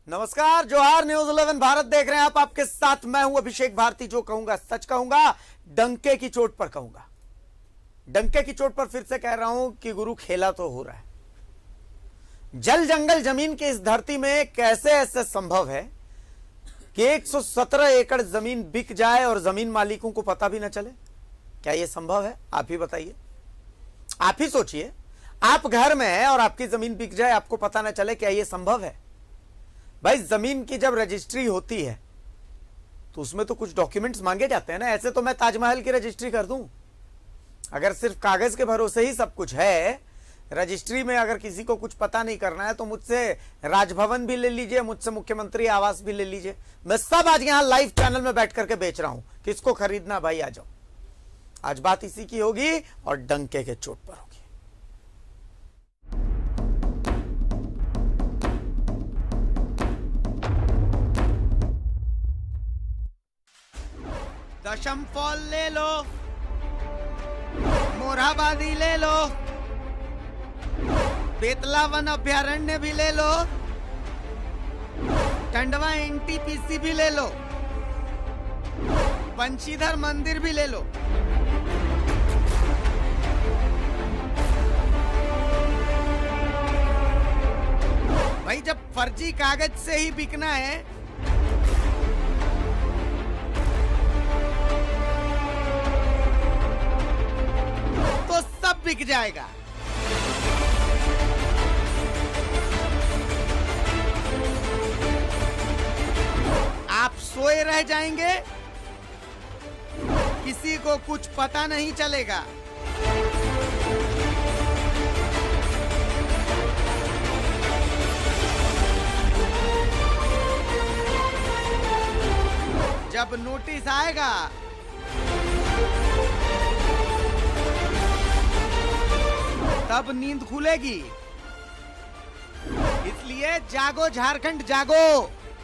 नमस्कार, जोहार। न्यूज़ 11 भारत देख रहे हैं आप। आपके साथ मैं हूं अभिषेक भारती। जो कहूंगा सच कहूंगा, डंके की चोट पर कहूंगा। डंके की चोट पर फिर से कह रहा हूं कि गुरु खेला तो हो रहा है। जल जंगल जमीन की इस धरती में कैसे ऐसे संभव है कि 117 एकड़ जमीन बिक जाए और जमीन मालिकों को पता भी ना चले? क्या यह संभव है? आप ही बताइए, आप ही सोचिए। आप घर में हैं और आपकी जमीन बिक जाए, आपको पता ना चले, क्या यह संभव है? भाई, जमीन की जब रजिस्ट्री होती है तो उसमें तो कुछ डॉक्यूमेंट्स मांगे जाते हैं ना। ऐसे तो मैं ताजमहल की रजिस्ट्री कर दूं, अगर सिर्फ कागज के भरोसे ही सब कुछ है। रजिस्ट्री में अगर किसी को कुछ पता नहीं करना है तो मुझसे राजभवन भी ले लीजिए, मुझसे मुख्यमंत्री आवास भी ले लीजिए। मैं सब आज यहां लाइव चैनल में बैठ करके बेच रहा हूं। किसको खरीदना भाई, आ जाओ। आज बात इसी की होगी और डंके के चोट पर होगी। दशम फॉल ले लो, मोरहाबादी ले लो, बेतला वन अभ्यारण्य भी ले लो, टंडवा एनटीपीसी भी ले लो, बंशीधर मंदिर भी ले लो। भाई, जब फर्जी कागज से ही बिकना है तो सब बिक जाएगा। आप सोए रह जाएंगे, किसी को कुछ पता नहीं चलेगा। जब नोटिस आएगा तब नींद खुलेगी। इसलिए जागो झारखंड, जागो।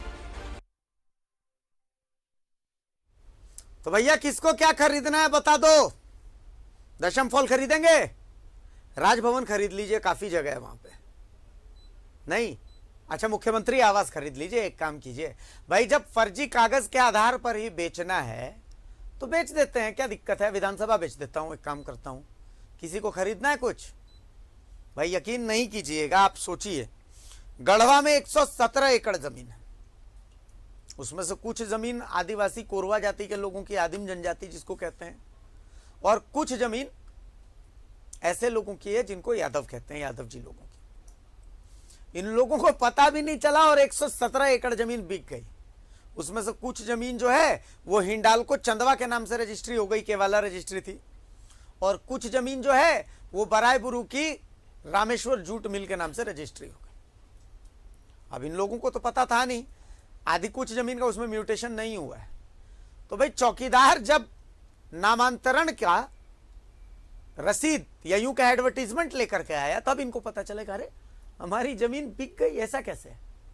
तो भैया, किसको क्या खरीदना है बता दो। दशम फॉल खरीदेंगे? राजभवन खरीद लीजिए, काफी जगह है वहां पे। नहीं? अच्छा, मुख्यमंत्री आवास खरीद लीजिए। एक काम कीजिए भाई, जब फर्जी कागज के आधार पर ही बेचना है तो बेच देते हैं, क्या दिक्कत है? विधानसभा बेच देता हूं। एक काम करता हूं, किसी को खरीदना है कुछ? भाई, यकीन नहीं कीजिएगा, आप सोचिए। गढ़वा में 117 एकड़ जमीन है। उसमें से कुछ जमीन आदिवासी कोरवा जाति के लोगों की, आदिम जनजाति जिसको कहते हैं, और कुछ जमीन ऐसे लोगों की है जिनको यादव कहते हैं, यादव जी लोगों की। इन लोगों को पता भी नहीं चला और 117 एकड़ जमीन बिक गई। उसमें से कुछ जमीन जो है वो हिंडाल्को चंदवा के नाम से रजिस्ट्री हो गई, केवाला रजिस्ट्री थी। और कुछ जमीन जो है वो बरायबुरु की रामेश्वर जूट मिल के नाम से रजिस्ट्री हो गई। अब इन लोगों को तो पता था नहीं, आदि कुछ जमीन का उसमें म्यूटेशन नहीं हुआ है। तो भाई, चौकीदार जब नामांतरण का रसीद या यूं का एडवर्टीजमेंट लेकर के आया तब इनको पता चलेगा, अरे हमारी जमीन बिक गई। ऐसा कैसे?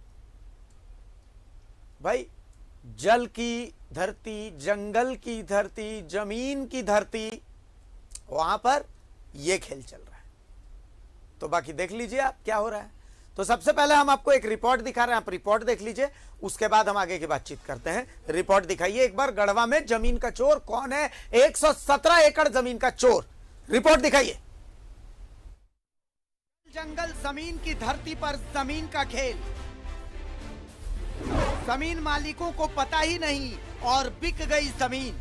भाई, जल की धरती, जंगल की धरती, जमीन की धरती, वहां पर यह खेल चल रहा है। तो बाकी देख लीजिए आप क्या हो रहा है। तो सबसे पहले हम आपको एक रिपोर्ट दिखा रहे हैं, आप रिपोर्ट देख लीजिए, उसके बाद हम आगे की बातचीत करते हैं। रिपोर्ट दिखाइए एक बार। गढ़वा में जमीन का चोर कौन है? 117 एकड़ जमीन का चोर। रिपोर्ट दिखाइए। जंगल जमीन की धरती पर जमीन का खेल, जमीन मालिकों को पता ही नहीं और बिक गई जमीन।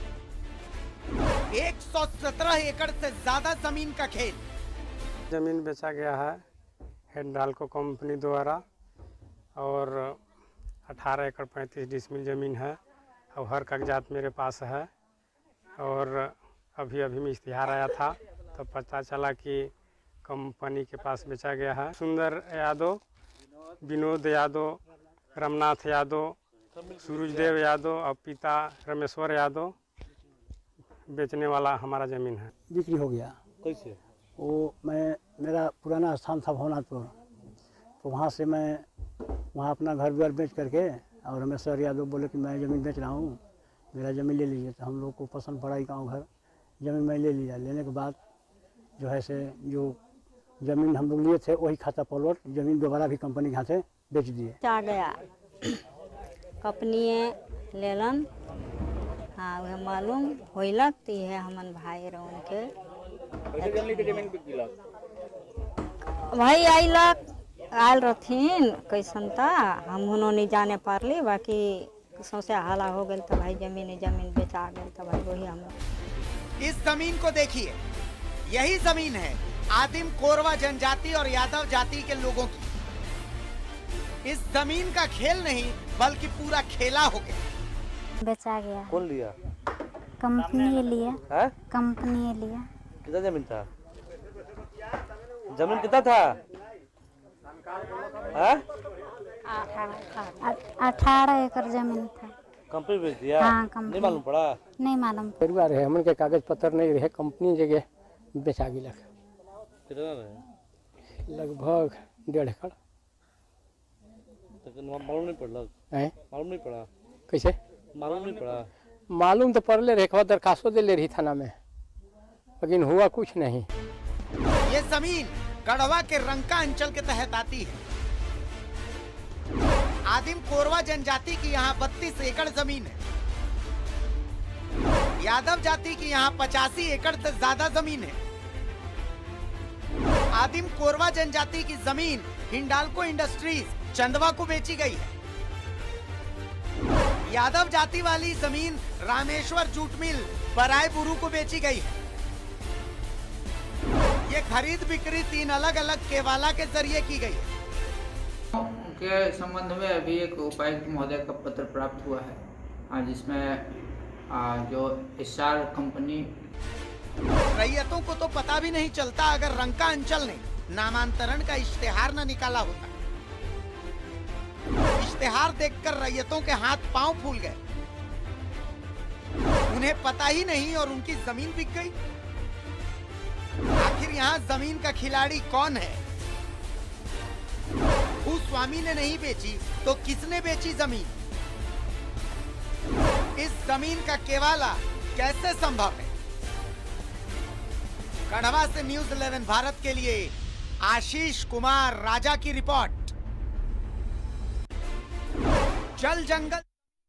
117 एकड़ से ज्यादा जमीन का खेल। जमीन बेचा गया है हिंडाल्को कंपनी द्वारा और 18 एकड़ 35 डिसमिल ज़मीन है और हर कागजात मेरे पास है। और अभी में इश्तिहार आया था तो पता चला कि कंपनी के पास बेचा गया है। सुंदर यादव, विनोद यादव, रमनाथ यादव, सूरजदेव यादव और पिता रमेश्वर यादव बेचने वाला हमारा ज़मीन है। बिक्री हो गया। कैसे? वो मेरा पुराना स्थान था भवनाथपुर, तो वहाँ से मैं वहाँ अपना घर द्वार बेच करके, और रमेश्वर यादव बोले कि मैं ज़मीन बेच रहा हूँ, मेरा ज़मीन ले लीजिए। तो हम लोग को पसंद पड़ा ही गाँव घर, ज़मीन मैं ले लिया। लेने के बाद जो है से जो ज़मीन हम लोग लिए थे वही खाता पलट ज़मीन दोबारा भी कंपनी के यहाँ से बेच दिए। आ गया कंपनी लेलन, हाँ वह मालूम होइलक तो यह हमन भाई रहो के भाई आयल रहथिन कैसन था हम नहीं जाने पारली, बाकी सौसे हाला हो गए तो भाई जमीन बेचा गए तो भाई वही हम। इस जमीन को देखिए, यही जमीन है आदिम कोरवा जनजाति और यादव जाति के लोगों की। इस जमीन का खेल नहीं बल्कि पूरा खेला हो गया। बेचा गया। कौन लिया? कंपनी लिया। है? कंपनी लिया। कितना जमीन था? जमीन कितना था? है? 18 एकड़ जमीन था। कंपनी बेच दिया? हाँ, कंपनी। नहीं मालूम पड़ा? नहीं मालूम। परिवार है हमन के कागज पत्र नहीं रहे, कंपनी जगह बेचा गिलक। कितना रहे? लगभग 1.5 एकड़। मालूम नहीं पड़ा? मालूम नहीं पड़ा? कैसे मालूम नहीं पड़ा? मालूम तो पड़ले रहे, दरखास्तों दे ले रही थाना में, लेकिन हुआ कुछ नहीं। ये जमीन गढ़वा के रंका अंचल के तहत आती है। आदिम कोरवा जनजाति की यहाँ 32 एकड़ जमीन है। यादव जाति की यहाँ 85 एकड़ से ज्यादा जमीन है। आदिम कोरवा जनजाति की जमीन हिंडाल्को इंडस्ट्रीज चंदवा को बेची गई है। यादव जाति वाली जमीन रामेश्वर जूट मिल बरायपुरू को बेची गई है। ये खरीद बिक्री 3 अलग अलग केवाला के जरिए की गई है। के संबंध में अभी एक उपायुक्त महोदय का पत्र प्राप्त हुआ है, जिसमें जो एसआर कंपनी। रैयतों को तो पता भी नहीं चलता अगर रंका अंचल ने नामांतरण का इश्तेहार न निकाला होता। इश्तेहार देखकर रैयतों के हाथ पांव फूल गए। उन्हें पता ही नहीं और उनकी जमीन बिक गई। आखिर यहाँ जमीन का खिलाड़ी कौन है? भूस्वामी ने नहीं बेची तो किसने बेची जमीन? इस जमीन का केवाला कैसे संभव है? गढ़वा से न्यूज़ 11 भारत के लिए आशीष कुमार राजा की रिपोर्ट। जल जंगल।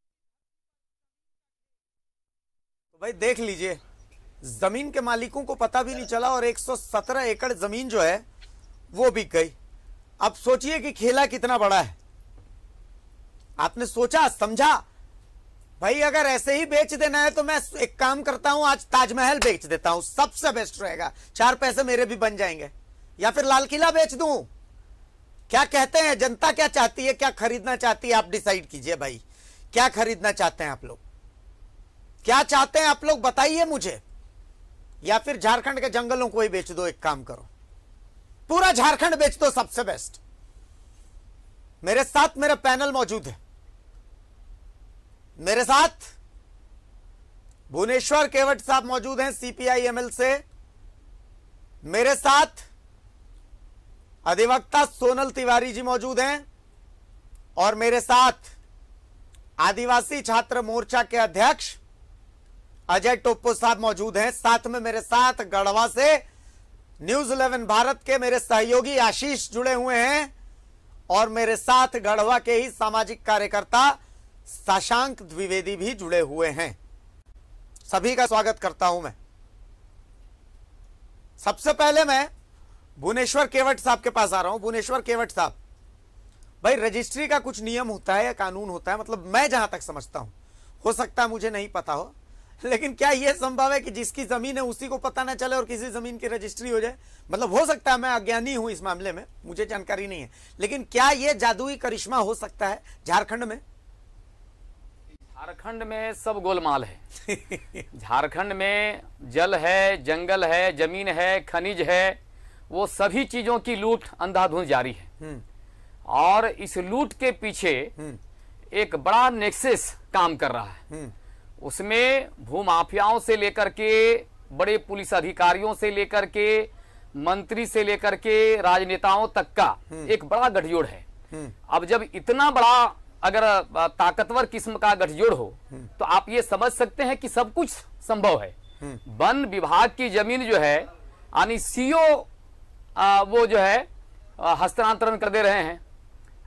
तो भाई देख लीजिए, जमीन के मालिकों को पता भी नहीं चला और 117 एकड़ जमीन जो है वो बिक गई। अब सोचिए कि खेला कितना बड़ा है। आपने सोचा, समझा? भाई अगर ऐसे ही बेच देना है तो मैं एक काम करता हूं, आज ताजमहल बेच देता हूं, सबसे बेस्ट रहेगा, 4 पैसे मेरे भी बन जाएंगे। या फिर लाल किला बेच दूं। क्या कहते हैं, जनता क्या चाहती है, क्या खरीदना चाहती है, आप डिसाइड कीजिए भाई। क्या खरीदना चाहते हैं आप लोग? क्या चाहते हैं आप लोग, बताइए मुझे। या फिर झारखंड के जंगलों को ही बेच दो। एक काम करो, पूरा झारखंड बेच दो, सबसे बेस्ट। मेरे साथ मेरा पैनल मौजूद है। मेरे साथ भुवनेश्वर केवट साहब मौजूद हैं CPI-ML से। मेरे साथ अधिवक्ता सोनल तिवारी जी मौजूद हैं और मेरे साथ आदिवासी छात्र मोर्चा के अध्यक्ष अजय टोप्पो साहब मौजूद हैं। साथ में मेरे साथ गढ़वा से न्यूज़ 11 भारत के मेरे सहयोगी आशीष जुड़े हुए हैं और मेरे साथ गढ़वा के ही सामाजिक कार्यकर्ता शशांक द्विवेदी भी जुड़े हुए हैं। सभी का स्वागत करता हूं मैं। सबसे पहले मैं भुवनेश्वर केवट साहब के पास आ रहा हूं। भुवनेश्वर केवट साहब, भाई रजिस्ट्री का कुछ नियम होता है या कानून होता है, मतलब मैं जहां तक समझता हूं, हो सकता है मुझे नहीं पता हो, लेकिन क्या यह संभव है कि जिसकी जमीन है उसी को पता ना चले और किसी जमीन की रजिस्ट्री हो जाए? मतलब हो सकता है, मैं अज्ञानी हूं इस मामले में, मुझे जानकारी नहीं है, लेकिन क्या यह जादुई करिश्मा हो सकता है झारखंड में? झारखंड में सब गोलमाल है। झारखंड में जल है, जंगल है, जमीन है, खनिज है, वो सभी चीजों की लूट अंधाधुंध जारी है। और इस लूट के पीछे एक बड़ा नेक्सस काम कर रहा है। उसमें भूमाफियाओं से लेकर के, बड़े पुलिस अधिकारियों से लेकर के, मंत्री से लेकर के राजनेताओं तक का एक बड़ा गठजोड़ है। अब जब इतना बड़ा अगर ताकतवर किस्म का गठजोड़ हो तो आप ये समझ सकते हैं कि सब कुछ संभव है। वन विभाग की जमीन जो है, यानी सीओ वो जो है हस्तांतरण कर दे रहे हैं।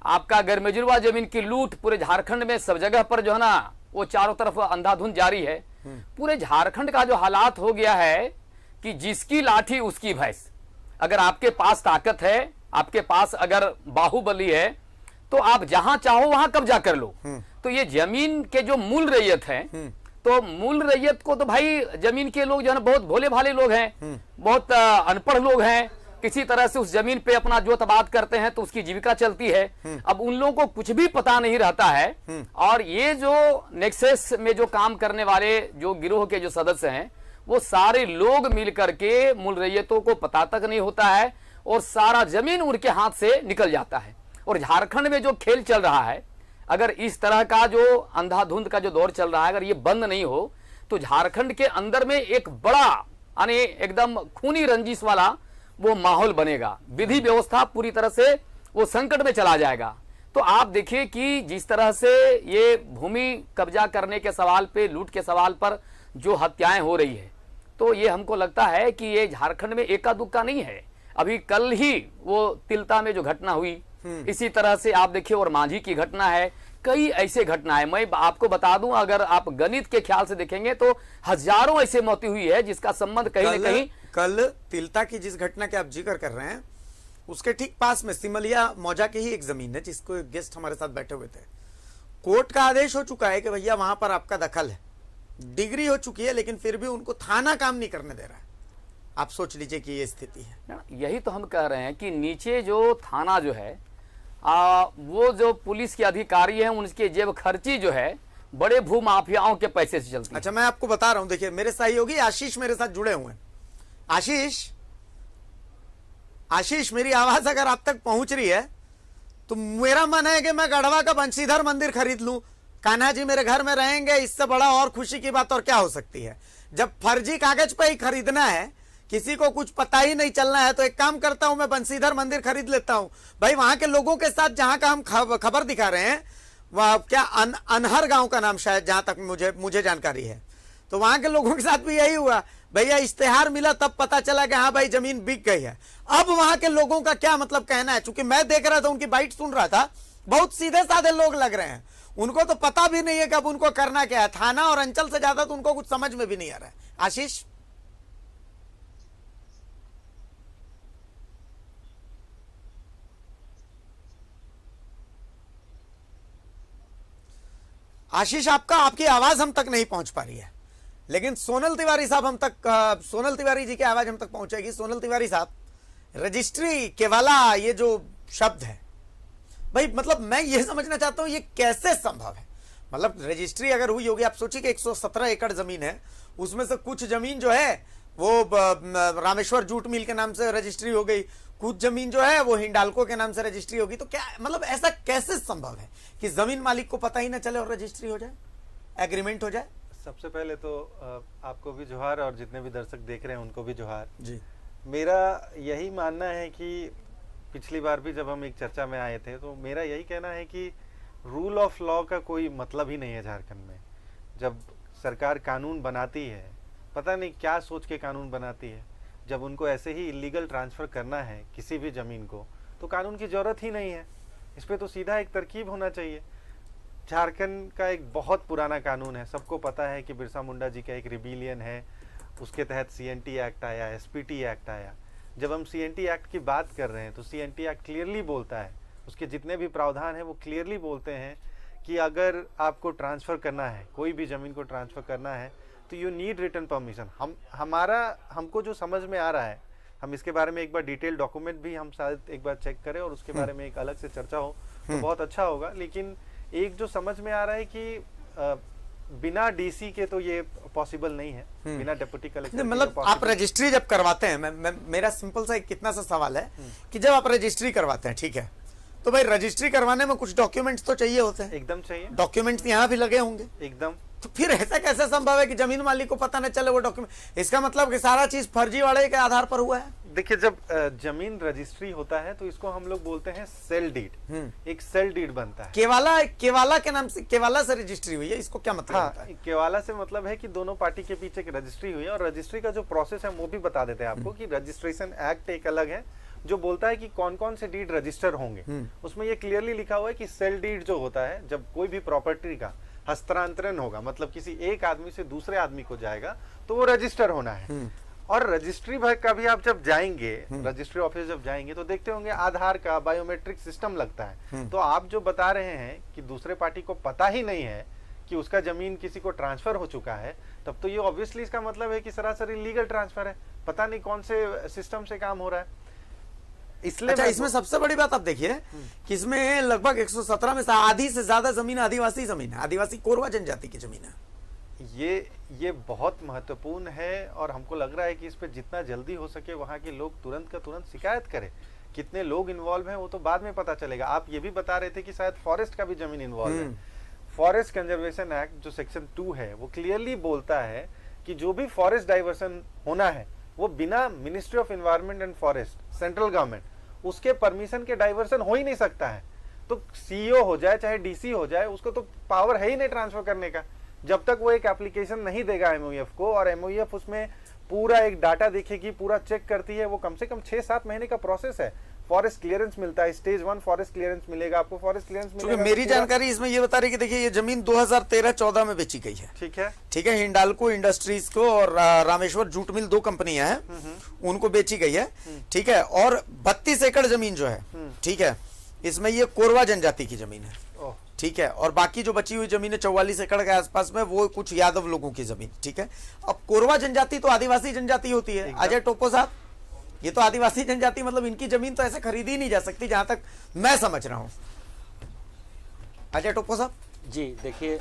आपका गैरमजुर्वा जमीन की लूट पूरे झारखंड में सब जगह पर जो है ना वो चारों तरफ अंधाधुंध जारी है। पूरे झारखंड का जो हालात हो गया है कि जिसकी लाठी उसकी भैंस। अगर आपके पास ताकत है, आपके पास अगर बाहुबली है, तो आप जहां चाहो वहां कब्जा कर लो। तो ये जमीन के जो मूल रैयत है, तो मूल रैयत को तो भाई जमीन के लोग जो है ना बहुत भोले भाले लोग हैं, बहुत अनपढ़ लोग हैं, किसी तरह से उस जमीन पे अपना जोतबाद करते हैं तो उसकी जीविका चलती है। अब उन लोगों को कुछ भी पता नहीं रहता है। और ये जो नेक्सस में जो काम करने वाले जो गिरोह के जो सदस्य हैं, वो सारे लोग मिल करके मूल रैयतों को पता तक नहीं होता है और सारा जमीन उनके हाथ से निकल जाता है। और झारखंड में जो खेल चल रहा है, अगर इस तरह का जो अंधाधुंध का जो दौर चल रहा है, अगर ये बंद नहीं हो तो झारखंड के अंदर में एक बड़ा यानी एकदम खूनी रंजिश वाला वो माहौल बनेगा। विधि व्यवस्था पूरी तरह से वो संकट में चला जाएगा। तो आप देखिए कि जिस तरह से ये भूमि कब्जा करने के सवाल पे, लूट के सवाल पर जो हत्याएं हो रही है, तो ये हमको लगता है कि ये झारखंड में एका दुक्का नहीं है। अभी कल ही वो तिलता में जो घटना हुई, इसी तरह से आप देखिए और मांझी की घटना है, कई ऐसे घटना है। मैं आपको बता दूं, अगर आप गणित के ख्याल से देखेंगे तो हजारों ऐसे मौतें हुई है जिसका संबंध कहीं न कहीं। कल तिलता की जिस घटना के आप जिक्र कर रहे हैं, उसके ठीक पास में सिमलिया मौजा की ही एक जमीन है, जिसको एक गेस्ट हमारे साथ बैठे हुए थे। कोर्ट का आदेश हो चुका है कि भैया वहां पर आपका दखल है, डिग्री हो चुकी है, लेकिन फिर भी उनको थाना काम नहीं करने दे रहा है। आप सोच लीजिए कि ये स्थिति है। यही तो हम कह रहे हैं कि नीचे जो थाना जो है, वो जो पुलिस के अधिकारी हैं, उनके जेब खर्ची जो है बड़े भू माफियाओं के पैसे से चलती है। अच्छा, मैं आपको बता रहा हूं, देखिए मेरे सहयोगी आशीष मेरे साथ जुड़े हुए हैं। आशीष, मेरी आवाज अगर आप तक पहुंच रही है तो मेरा मन है कि मैं गढ़वा का बंशीधर मंदिर खरीद लूं, कान्हा जी मेरे घर में रहेंगे, इससे बड़ा और खुशी की बात और क्या हो सकती है। जब फर्जी कागज पे ही खरीदना है, किसी को कुछ पता ही नहीं चलना है, तो एक काम करता हूं, मैं बंशीधर मंदिर खरीद लेता हूं। भाई वहां के लोगों के साथ जहां का हम खबर दिखा रहे हैं, वह क्या अनहर गांव का नाम शायद, जहां तक मुझे जानकारी है, तो वहां के लोगों के साथ भी यही हुआ। भैया इश्तेहार मिला तब पता चला कि हाँ भाई जमीन बिक गई है। अब वहां के लोगों का क्या मतलब कहना है, चूंकि मैं देख रहा था, उनकी बाइट सुन रहा था, बहुत सीधे साधे लोग लग रहे हैं, उनको तो पता भी नहीं है कि अब उनको करना क्या है। थाना और अंचल से ज्यादा तो उनको कुछ समझ में भी नहीं आ रहा है। आशीष, आपकी आवाज हम तक नहीं पहुंच पा रही है, लेकिन सोनल तिवारी साहब हम तक, सोनल तिवारी जी की आवाज हम तक पहुंचेगी। सोनल तिवारी साहब, रजिस्ट्री केवाला ये जो शब्द है, भाई मतलब मैं ये समझना चाहता हूं ये कैसे संभव है। मतलब रजिस्ट्री अगर हुई होगी, आप सोचिए कि 117 एकड़ जमीन है, उसमें से कुछ जमीन जो है वो रामेश्वर जूट मिल के नाम से रजिस्ट्री हो गई, कुछ जमीन जो है वो हिंडाल्को के नाम से रजिस्ट्री होगी। तो क्या मतलब ऐसा कैसे संभव है कि जमीन मालिक को पता ही ना चले और रजिस्ट्री हो जाए, एग्रीमेंट हो जाए? सबसे पहले तो आपको भी जोहार और जितने भी दर्शक देख रहे हैं उनको भी जोहार जी। मेरा यही मानना है कि पिछली बार भी जब हम एक चर्चा में आए थे, तो मेरा यही कहना है कि रूल ऑफ लॉ का कोई मतलब ही नहीं है झारखंड में। जब सरकार कानून बनाती है, पता नहीं क्या सोच के कानून बनाती है, जब उनको ऐसे ही इलीगल ट्रांसफ़र करना है किसी भी ज़मीन को, तो कानून की ज़रूरत ही नहीं है। इस पर तो सीधा एक तरकीब होना चाहिए। झारखंड का एक बहुत पुराना कानून है, सबको पता है कि बिरसा मुंडा जी का एक रिबेलियन है, उसके तहत CNT एक्ट आया, SPT एक्ट आया। जब हम CNT एक्ट की बात कर रहे हैं तो CNT एक्ट क्लियरली बोलता है, उसके जितने भी प्रावधान हैं वो क्लियरली बोलते हैं कि अगर आपको ट्रांसफ़र करना है, कोई भी ज़मीन को ट्रांसफ़र करना है, तो यू नीड रिटन परमिशन। हमको जो समझ में आ रहा है, हम इसके बारे में एक बार डिटेल डॉक्यूमेंट भी हम शायद एक बार चेक करें और उसके बारे में एक अलग से चर्चा हो तो बहुत अच्छा होगा। लेकिन एक जो समझ में आ रहा है कि बिना DC के तो ये पॉसिबल नहीं है, बिना डिप्टी कलेक्टर। मतलब आप रजिस्ट्री जब करवाते हैं, मेरा सिंपल सा एक कितना सा सवाल है कि जब आप रजिस्ट्री करवाते हैं, ठीक है, तो भाई रजिस्ट्री करवाने में कुछ डॉक्यूमेंट्स तो चाहिए होते हैं। एकदम चाहिए, डॉक्यूमेंट्स यहाँ भी लगे होंगे एकदम। तो फिर ऐसा कैसे संभव है कि जमीन मालिक को पता न चले वो डॉक्यूमेंट? इसका मतलब कि सारा चीज फर्जीवाड़े के आधार पर हुआ है। देखिए, जब जमीन रजिस्ट्री होता है तो इसको हम लोग बोलते हैं सेल डीड। एक सेल डीड बनता है। केवाला के नाम से, केवाला से रजिस्ट्री हुई है, इसको क्या मतलब होता है? केवाला से मतलब है कि दोनों पार्टी के बीच एक रजिस्ट्री हुई है। और रजिस्ट्री का जो प्रोसेस है वो भी बता देते हैं आपको कि रजिस्ट्रेशन एक्ट एक अलग है, जो बोलता है कि कौन कौन से डीड रजिस्टर होंगे। उसमें ये क्लियरली लिखा हुआ है कि सेल डीड जो होता है, जब कोई भी प्रॉपर्टी का हस्तांतरण होगा, मतलब किसी एक आदमी से दूसरे आदमी को जाएगा, तो वो रजिस्टर होना है। और रजिस्ट्री भाग का भी आप जब जाएंगे, रजिस्ट्री ऑफिस जब जाएंगे तो देखते होंगे आधार का बायोमेट्रिक सिस्टम लगता है। तो आप जो बता रहे हैं कि दूसरे पार्टी को पता ही नहीं है कि उसका जमीन किसी को ट्रांसफर हो चुका है, तब तो ये ऑब्वियसली इसका मतलब है कि सरासर इलीगल ट्रांसफर है, पता नहीं कौन से सिस्टम से काम हो रहा है। इसलिए अच्छा, इसमें सबसे बड़ी बात आप देखिए कि इसमें लगभग 117 में से आधी से ज्यादा जमीन आदिवासी जमीन है, आदिवासी कोरवा जनजाति की जमीन है। ये बहुत महत्वपूर्ण है और हमको लग रहा है कि इस पे जितना जल्दी हो सके वहाँ के लोग तुरंत का तुरंत शिकायत करें। कितने लोग इन्वॉल्व हैं वो तो बाद में पता चलेगा। आप ये भी बता रहे थे कि शायद फॉरेस्ट का भी जमीन इन्वॉल्व है। फॉरेस्ट कंजर्वेशन एक्ट जो सेक्शन 2 है वो क्लियरली बोलता है कि जो भी फॉरेस्ट डाइवर्सन होना है वो बिना ministry of environment and forest, central government, उसके परमिशन के डाइवर्सन हो ही नहीं सकता है। तो सीईओ हो जाए चाहे डीसी हो जाए, उसको तो पावर है ही नहीं ट्रांसफर करने का, जब तक वो एक एप्लीकेशन नहीं देगा एमओईएफ को। और एमओईएफ उसमें पूरा एक डाटा देखेगी, पूरा चेक करती है। वो कम से कम 6-7 महीने का प्रोसेस है। फॉरेस्ट क्लियरेंस मिलता है, स्टेज 1 फॉरेस्ट क्लियरेंस मिलेगा आपको, फॉरेस्ट क्लियरेंस मिलेगा। मेरी जानकारी इसमें ये बता रही कि देखिए ये जमीन 2013-14 में बेची गई है। ठीक है, ठीक है। हिंडाल्को इंडस्ट्रीज को और रामेश्वर जूट मिल 2 कंपनियां हैं, उनको बेची गई है। ठीक है। और 32 एकड़ जमीन जो है, ठीक है, इसमें ये कोरवा जनजाति की जमीन है। ठीक है। और बाकी जो बची हुई जमीन है 44 एकड़ के आसपास में, वो कुछ यादव लोगों की जमीन। ठीक है। अब कोरवा जनजाति तो आदिवासी जनजाति होती है। अजय टोपो साहब, ये तो आदिवासी जनजाति, मतलब इनकी जमीन तो ऐसे खरीदी नहीं जा सकती जहां तक मैं समझ रहा हूं। अजय टोपो साहब जी, देखिए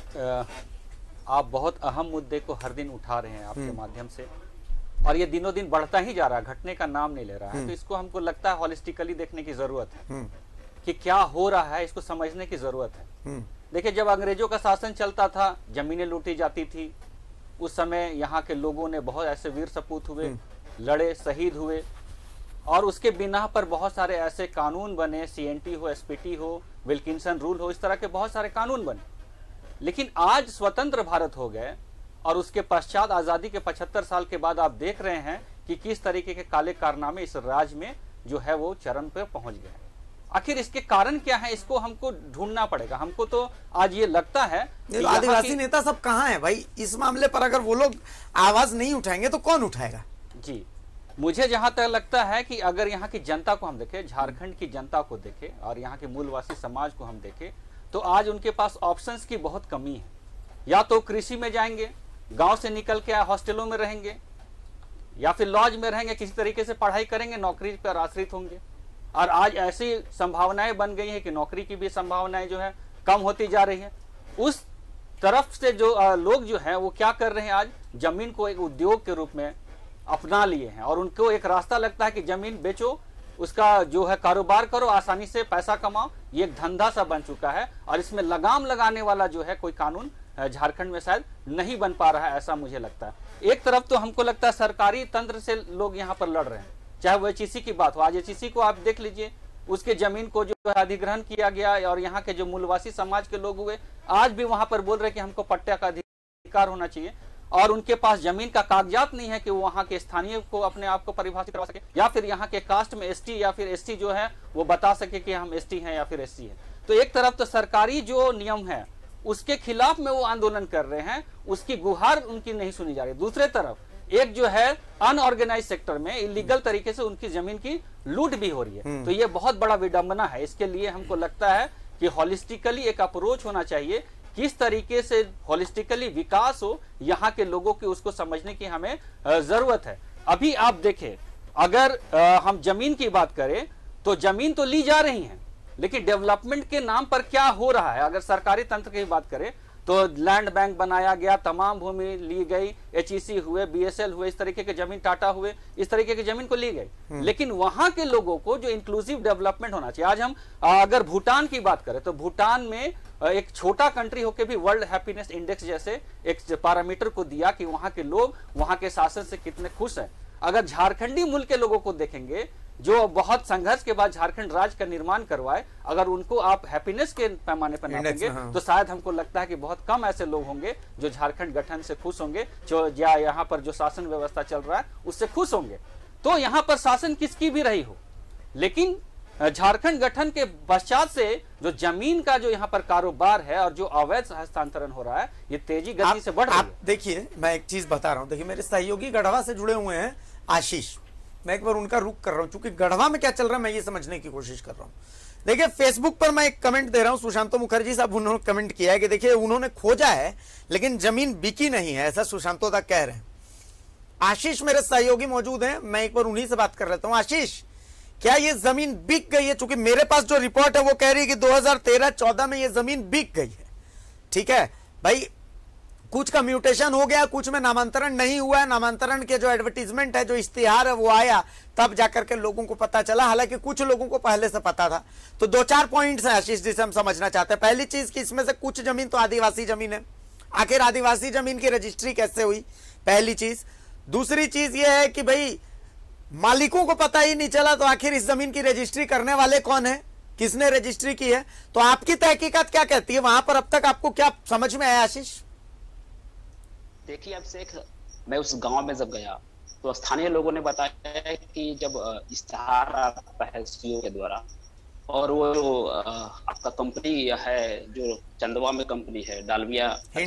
आप बहुत अहम मुद्दे को हर दिन उठा रहे हैं आपके माध्यम से, और ये दिनों दिन बढ़ता ही जा रहा है, घटने का नाम नहीं ले रहा है। तो इसको हमको लगता है हॉलिस्टिकली देखने की जरूरत है कि क्या हो रहा है, इसको समझने की जरूरत है। देखिए, जब अंग्रेजों का शासन चलता था, जमीनें लूटी जाती थी, उस समय यहाँ के लोगों ने बहुत ऐसे वीर सपूत हुए, लड़े, शहीद हुए, और उसके बिना पर बहुत सारे ऐसे कानून बने, सीएनटी हो, एसपीटी हो, विल्किंसन रूल हो, इस तरह के बहुत सारे कानून बने। लेकिन आज स्वतंत्र भारत हो गए और उसके पश्चात आजादी के 75 साल के बाद आप देख रहे हैं कि किस तरीके के काले कारनामे इस राज्य में जो है वो चरम पे पहुंच गए। आखिर इसके कारण क्या है, इसको हमको ढूंढना पड़ेगा। हमको तो आज ये लगता है कि आदिवासी नेता सब कहाँ हैं भाई इस मामले पर? अगर वो लोग आवाज नहीं उठाएंगे तो कौन उठाएगा? जी, मुझे जहां तक लगता है कि अगर यहाँ की जनता को हम देखें, झारखंड की जनता को देखें और यहाँ के मूलवासी समाज को हम देखें, तो आज उनके पास ऑप्शंस की बहुत कमी है। या तो कृषि में जाएंगे, गांव से निकल के हॉस्टलों में रहेंगे, या फिर लॉज में रहेंगे, किसी तरीके से पढ़ाई करेंगे, नौकरी पर आश्रित होंगे। और आज ऐसी संभावनाएं बन गई है कि नौकरी की भी संभावनाएं जो है कम होती जा रही है। उस तरफ से जो लोग जो है वो क्या कर रहे हैं, आज जमीन को एक उद्योग के रूप में अपना लिए हैं, और उनको एक रास्ता लगता है कि जमीन बेचो, उसका जो है कारोबार करो, आसानी से पैसा कमाओ। ये एक धंधा सा बन चुका है, और इसमें लगाम लगाने वाला जो है कोई कानून झारखंड में शायद नहीं बन पा रहा है, ऐसा मुझे लगता है। एक तरफ तो हमको लगता है सरकारी तंत्र से लोग यहाँ पर लड़ रहे हैं, चाहे वो एचईसी की बात हो। आज एचईसी को आप देख लीजिए, उसके जमीन को जो है अधिग्रहण किया गया, और यहाँ के जो मूलवासी समाज के लोग हुए आज भी वहां पर बोल रहे कि हमको पट्टा का अधिकार होना चाहिए, और उनके पास जमीन का कागजात नहीं है कि वो वहाँ के स्थानीय को अपने आप को परिभाषित करवा सके, या फिर यहाँ के कास्ट में एसटी या फिर एसटी जो है वो बता सके कि हम एसटी हैं या फिर एससी है। तो एक तरफ तो सरकारी जो नियम है उसके खिलाफ में वो आंदोलन कर रहे हैं, उसकी गुहार उनकी नहीं सुनी जा रही। दूसरे तरफ एक जो है अनऑर्गेनाइज सेक्टर में इलीगल तरीके से उनकी जमीन की लूट भी हो रही है। तो ये बहुत बड़ा विडंबना है। इसके लिए हमको लगता है कि हॉलिस्टिकली एक अप्रोच होना चाहिए, किस तरीके से हॉलिस्टिकली विकास हो यहाँ के लोगों की, उसको समझने की हमें जरूरत है। अभी आप देखें, अगर हम जमीन की बात करें तो जमीन तो ली जा रही है, लेकिन डेवलपमेंट के नाम पर क्या हो रहा है। अगर सरकारी तंत्र की बात करें तो लैंड बैंक बनाया गया, तमाम भूमि ली गई, एचईसी हुए, बीएसएल हुए, इस तरीके के जमीन, टाटा हुए, इस तरीके की जमीन को ली गई। लेकिन वहां के लोगों को जो इंक्लूसिव डेवलपमेंट होना चाहिए। आज हम अगर भूटान की बात करें तो भूटान में एक छोटा कंट्री होकर भी वर्ल्ड हैप्पीनेस इंडेक्स जैसे एक पैरामीटर को दिया कि वहां के लोग वहां के शासन से कितने खुश हैं। अगर झारखंडी मूल के लोगों को देखेंगे जो बहुत संघर्ष के बाद झारखंड राज्य का निर्माण करवाए, अगर उनको आप हैप्पीनेस के पैमाने पर नापेंगे तो शायद हमको लगता है कि बहुत कम ऐसे लोग होंगे जो झारखंड गठन से खुश होंगे, जो यहाँ पर जो शासन व्यवस्था चल रहा है उससे खुश होंगे। तो यहाँ पर शासन किसकी भी रही हो, लेकिन झारखंड गठन के पश्चात से जो जमीन का जो यहाँ पर कारोबार है और जो अवैध हस्तांतरण हो रहा है, ये तेजी गति से बढ़ रही है। देखिए, मैं एक चीज बता रहा हूँ। देखिए, मेरे सहयोगी गढ़वा से जुड़े हुए हैं आशीष, मैं एक बार उनका रुख कर रहा हूँ, क्योंकि गढ़वा में क्या चल रहा है मैं ये समझने की कोशिश कर रहा हूँ। देखिए, फेसबुक पर मैं एक कमेंट दे रहा हूँ, सुशांतो मुखर्जी साहब उन्होंने कमेंट किया है कि देखिए उन्होंने खोजा है लेकिन जमीन बिकी नहीं है, ऐसा सुशांतो तक कह रहे हैं। आशीष मेरे सहयोगी मौजूद हैं, मैं एक बार उन्हीं से बात कर लेता हूँ। आशीष, क्या ये जमीन बिक गई है? चूंकि मेरे पास जो रिपोर्ट है वो कह रही है कि 2013-14 में ये जमीन बिक गई है। ठीक है भाई, कुछ का म्यूटेशन हो गया, कुछ में नामांतरण नहीं हुआ है। नामांतरण के जो एडवर्टीजमेंट है, जो इश्तिहार है, वो आया तब जाकर के लोगों को पता चला, हालांकि कुछ लोगों को पहले से पता था। तो 2-4 पॉइंट्स हैं आशीष जिसे हम समझना चाहते हैं। पहली चीज कि इसमें से कुछ जमीन तो आदिवासी जमीन है, आखिर आदिवासी जमीन की रजिस्ट्री कैसे हुई, पहली चीज। दूसरी चीज ये है कि भाई मालिकों को पता ही नहीं चला, तो आखिर इस जमीन की रजिस्ट्री करने वाले कौन है, किसने रजिस्ट्री की है? तो आपकी तहकीकात क्या कहती है वहां पर? अब तक आपको क्या समझ में आया आशीष? देखिए, अब शेख, मैं उस गांव में जब गया तो स्थानीय लोगों ने बताया कि जब इश्तिहार आता है सीओ के द्वारा, और वो आपका कंपनी है जो चंदवा में कंपनी है, डालविया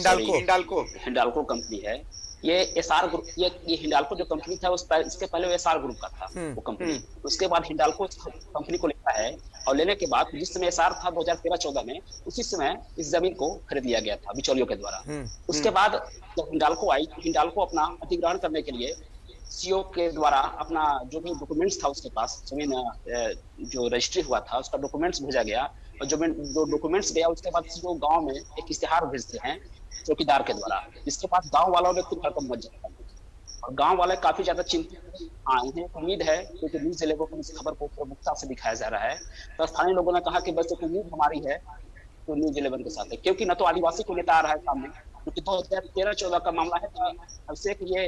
हिंडाल्को कंपनी है, ये एसआर ग्रुप, ये हिंडाल्को जो कंपनी था इसके पहले वो एसआर ग्रुप का था वो कंपनी। उसके बाद हिंडाल्को कंपनी को लेता है, और लेने के बाद जिस समय एसआर था 2013-14 में, उसी समय इस जमीन को खरीद लिया गया था बिचौलियों के द्वारा। उसके बाद जब हिंडाल्को आई, हिंडाल्को अपना अधिग्रहण करने के लिए सीओ के द्वारा अपना जो भी डॉक्यूमेंट्स था उसके पास, जमीन जो रजिस्ट्री हुआ था उसका डॉक्यूमेंट्स भेजा गया, और जो डॉक्यूमेंट्स गया उसके बाद सीओ गाँव में एक इश्तिहार भेजते हैं चौकीदार के द्वारा, जिसके पास गांव वालों ने खुद हड़कंप मच जाता है, और गांव वाले काफी ज्यादा चिंतित। हाँ, इन्हें उम्मीद है, क्योंकि न्यूज लेवल पर इस खबर को प्रमुखता से दिखाया जा रहा है, तो स्थानीय लोगों ने कहा कि बस एक उम्मीद हमारी है तो न्यूज 11 के साथ है, क्योंकि न तो आदिवासी को नेता आ रहा है सामने, क्योंकि 2013-14 का मामला है। अब से ये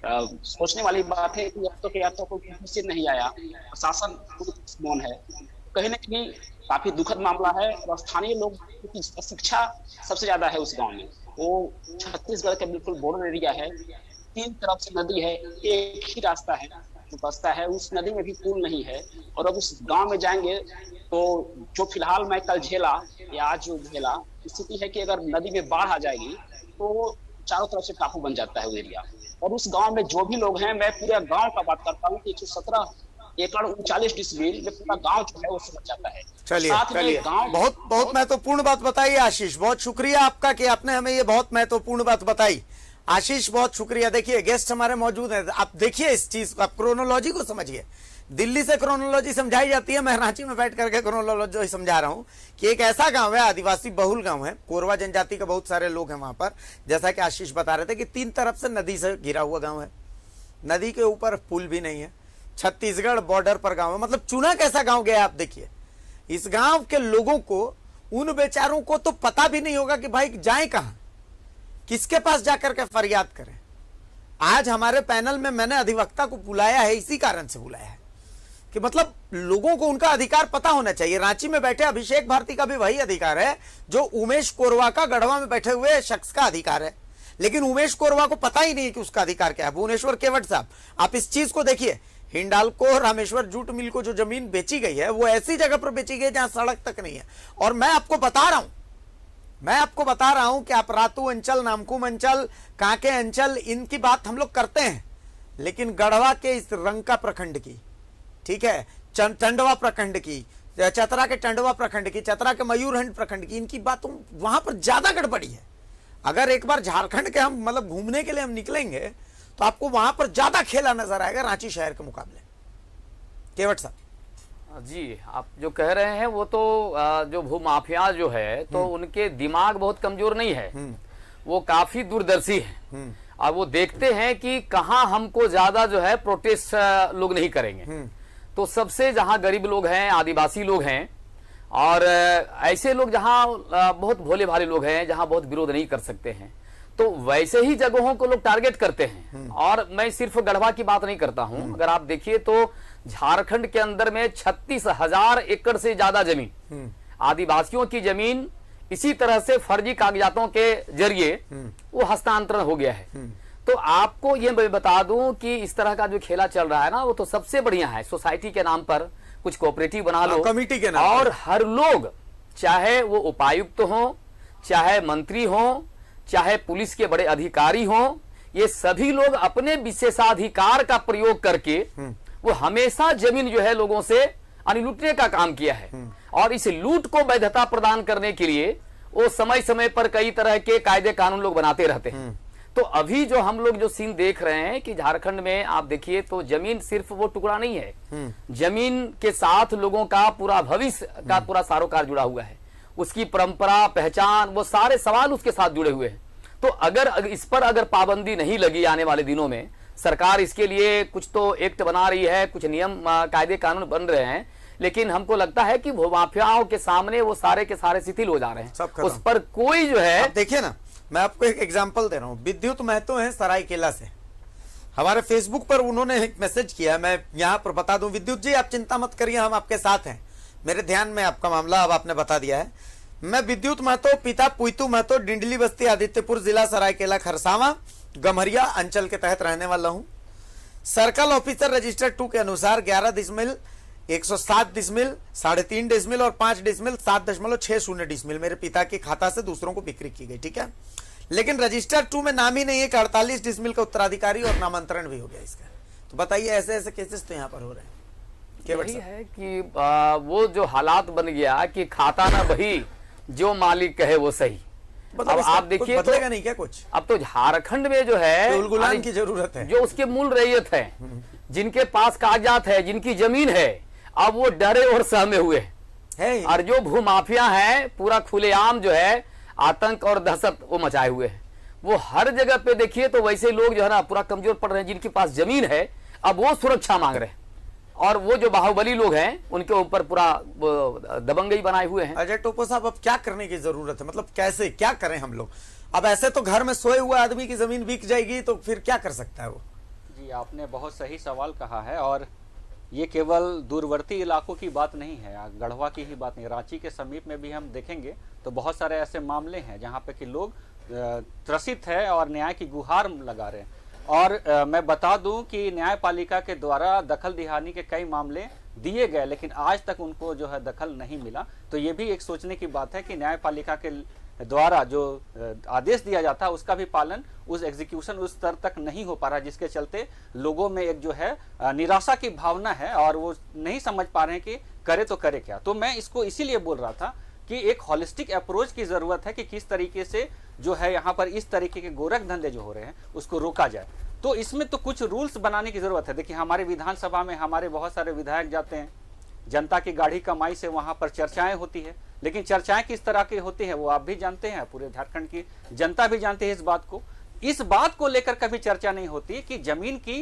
सोचने वाली बात है कि अब तो क्या तो कोई नहीं आया, प्रशासन मौन है, कहीं ना कहीं काफी दुखद मामला है। और स्थानीय लोग की शिक्षा सबसे ज्यादा है उस गांव में, वो छत्तीसगढ़ के बिल्कुल बॉर्डर एरिया है, 3 तरफ से नदी है, एक ही रास्ता है जो बसता है, उस नदी में भी पुल नहीं है। और अब उस गांव में जाएंगे तो जो फिलहाल मैं कल झेला या आज जो झेला स्थिति है कि अगर नदी में बाढ़ आ जाएगी तो चारों तरफ से टापू बन जाता है वो एरिया। और उस गांव में जो भी लोग हैं, मैं पूरे गांव का बात करता हूँ कि 117 एकड़ 39 डिसमिल में पूरा गांव जो है वो समझ जाता है। चलिए, बहुत महत्वपूर्ण बात बताई आशीष, बहुत शुक्रिया आपका कि आपने हमें ये बहुत महत्वपूर्ण बात बताई। आशीष, बहुत शुक्रिया। देखिए, गेस्ट हमारे मौजूद हैं, आप देखिए इस चीज को, आप क्रोनोलॉजी को समझिए। दिल्ली से क्रोनोलॉजी समझाई जाती है, मैं रांची में बैठ करके क्रोनोलॉजी समझा रहा हूँ कि एक ऐसा गांव है, आदिवासी बहुल गांव है, कोरवा जनजाति के बहुत सारे लोग हैं वहां पर, जैसा कि आशीष बता रहे थे कि 3 तरफ से नदी से घिरा हुआ गाँव है, नदी के ऊपर पुल भी नहीं है, छत्तीसगढ़ बॉर्डर पर गांव है। मतलब चुना कैसा गांव गया आप देखिए। इस गांव के लोगों को, उन बेचारों को तो पता भी नहीं होगा कि भाई जाएं कहां, किसके पास जाकर के फरियाद करें। आज हमारे पैनल में मैंने अधिवक्ता को बुलाया है, इसी कारण से बुलाया है कि मतलब लोगों को उनका अधिकार पता होना चाहिए। रांची में बैठे अभिषेक भारती का भी वही अधिकार है जो उमेश कोरवा का गढ़वा में बैठे हुए शख्स का अधिकार है, लेकिन उमेश कोरवा को पता ही नहीं कि उसका अधिकार क्या है। भुवनेश्वर केवट साहब, आप इस चीज को देखिए, हिंडाल्को रामेश्वर जूट मिल को जो जमीन बेची गई है वो ऐसी जगह पर बेची गई जहां सड़क तक नहीं है। और मैं आपको बता रहा हूं कि आप रातू अंचल, नामकुम अंचल, कांके अंचल, इनकी बात हम लोग करते हैं, लेकिन गढ़वा के इस रंका प्रखंड की, ठीक है, टंडवा प्रखंड की, चतरा के टंडवा प्रखंड की, चतरा के मयूरहंड प्रखंड की, इनकी बातों वहां पर ज्यादा गड़बड़ी है। अगर एक बार झारखंड के हम मतलब घूमने के लिए हम निकलेंगे तो आपको वहां पर ज्यादा खेला नजर आएगा रांची शहर के मुकाबले। केवट साहब जी, आप जो कह रहे हैं वो तो जो भूमाफिया जो है तो उनके दिमाग बहुत कमजोर नहीं है, वो काफी दूरदर्शी है, और वो देखते हैं कि कहाँ हमको ज्यादा जो है प्रोटेस्ट लोग नहीं करेंगे। तो सबसे जहाँ गरीब लोग हैं, आदिवासी लोग हैं, और ऐसे लोग जहाँ बहुत भोले भाले लोग हैं, जहाँ बहुत विरोध नहीं कर सकते हैं, तो वैसे ही जगहों को लोग टारगेट करते हैं। और मैं सिर्फ गढ़वा की बात नहीं करता हूं, अगर आप देखिए तो झारखंड के अंदर में 36,000 एकड़ से ज्यादा जमीन, आदिवासियों की जमीन इसी तरह से फर्जी कागजातों के जरिए वो हस्तांतरण हो गया है। तो आपको ये मैं बता दूं कि इस तरह का जो खेला चल रहा है ना, वो तो सबसे बढ़िया है। सोसाइटी के नाम पर कुछ कोऑपरेटिव बना लो कमेटी के नाम और हर लोग, चाहे वो उपायुक्त हो, चाहे मंत्री हो, चाहे पुलिस के बड़े अधिकारी हो, ये सभी लोग अपने विशेषाधिकार का प्रयोग करके वो हमेशा जमीन जो है लोगों से लूटने का काम किया है। और इस लूट को वैधता प्रदान करने के लिए वो समय समय पर कई तरह के कायदे कानून लोग बनाते रहते हैं। तो अभी जो हम लोग जो सीन देख रहे हैं कि झारखंड में आप देखिए तो जमीन सिर्फ वो टुकड़ा नहीं है, जमीन के साथ लोगों का पूरा भविष्य का पूरा सारोकार जुड़ा हुआ है, उसकी परंपरा, पहचान, वो सारे सवाल उसके साथ जुड़े हुए हैं। तो अगर इस पर अगर पाबंदी नहीं लगी आने वाले दिनों में, सरकार इसके लिए कुछ तो एक्ट बना रही है, कुछ नियम कायदे कानून बन रहे हैं, लेकिन हमको लगता है कि भूमाफियाओं के सामने वो सारे के सारे शिथिल हो जा रहे हैं, उस पर कोई जो है। देखिए ना, मैं आपको एक एग्जांपल दे रहा हूं। विद्युत महतो हैं सरायकेला से, हमारे फेसबुक पर उन्होंने एक मैसेज किया, मैं यहां पर बता दूं। विद्युत जी, आप चिंता मत करिए, हम आपके साथ हैं, मेरे ध्यान में आपका मामला अब आपने बता दिया है। मैं विद्युत महतो, पिता पुईतू महतो, डिंडली बस्ती, आदित्यपुर जिला, सरायकेला खरसावां गम्हरिया अंचल के तहत रहने वाला हूं। सर्कल ऑफिसर रजिस्टर 2 के अनुसार 11 डिसमिल, 107 डिसमिल, 3.5 डिसमिल और 5 डिसमिल 7.60 डिसमिल मेरे पिता के खाता से दूसरों को बिक्री की गई, ठीक है। लेकिन रजिस्टर 2 में नाम ही नहीं है कि 48 डिसमिल का उत्तराधिकारी और नामांतरण भी हो गया इसका। तो बताइए, ऐसे ऐसे केसेस तो यहाँ पर हो रहे हैं। यही है कि वो जो हालात बन गया कि खाता ना बही, जो मालिक कहे वो सही। अब आप देखिए, बदलेगा नहीं क्या कुछ? अब तो झारखंड में जो है गुलाम की जरूरत है, जो उसके मूल रैयत है, जिनके पास कागजात है, जिनकी जमीन है, अब वो डरे और सहमे हुए हैं। और जो भूमाफिया है पूरा खुलेआम जो है आतंक और दहशत वो मचाए हुए हैं। वो हर जगह पे देखिए तो वैसे लोग जो है ना पूरा कमजोर पड़ रहे हैं, जिनके पास जमीन है अब वो सुरक्षा मांग रहे हैं, और वो जो बाहुबली लोग हैं उनके ऊपर पूरा दबंगई बनाए हुए हैं। अजय टोपो साहब, अब क्या करने की जरूरत है? मतलब कैसे क्या करें हम लोग? अब ऐसे तो घर में सोए हुए आदमी की जमीन बिक जाएगी तो फिर क्या कर सकता है वो? जी, आपने बहुत सही सवाल कहा है, और ये केवल दूरवर्ती इलाकों की बात नहीं है, गढ़वा की ही बात नहीं, रांची के समीप में भी हम देखेंगे तो बहुत सारे ऐसे मामले हैं जहाँ पे कि लोग त्रसित है और न्याय की गुहार लगा रहे हैं। और मैं बता दूं कि न्यायपालिका के द्वारा दखल दिहानी के कई मामले दिए गए, लेकिन आज तक उनको जो है दखल नहीं मिला। तो ये भी एक सोचने की बात है कि न्यायपालिका के द्वारा जो आदेश दिया जाता है उसका भी पालन, उस एग्जीक्यूशन उस स्तर तक नहीं हो पा रहा, जिसके चलते लोगों में एक जो है निराशा की भावना है और वो नहीं समझ पा रहे हैं कि करे तो करे क्या। तो मैं इसको इसीलिए बोल रहा था कि एक होलिस्टिक अप्रोच की जरूरत है कि किस तरीके से जो है यहाँ पर इस तरीके के गोरख धंधे जो हो रहे हैं उसको रोका जाए। तो इसमें तो कुछ रूल्स बनाने की जरूरत है। देखिए, हमारे विधानसभा में हमारे बहुत सारे विधायक जाते हैं, जनता की गाढ़ी कमाई से वहां पर चर्चाएं होती है, लेकिन चर्चाएं किस तरह की होती है वो आप भी जानते हैं, पूरे झारखंड की जनता भी जानती है इस बात को। इस बात को लेकर कभी चर्चा नहीं होती कि जमीन की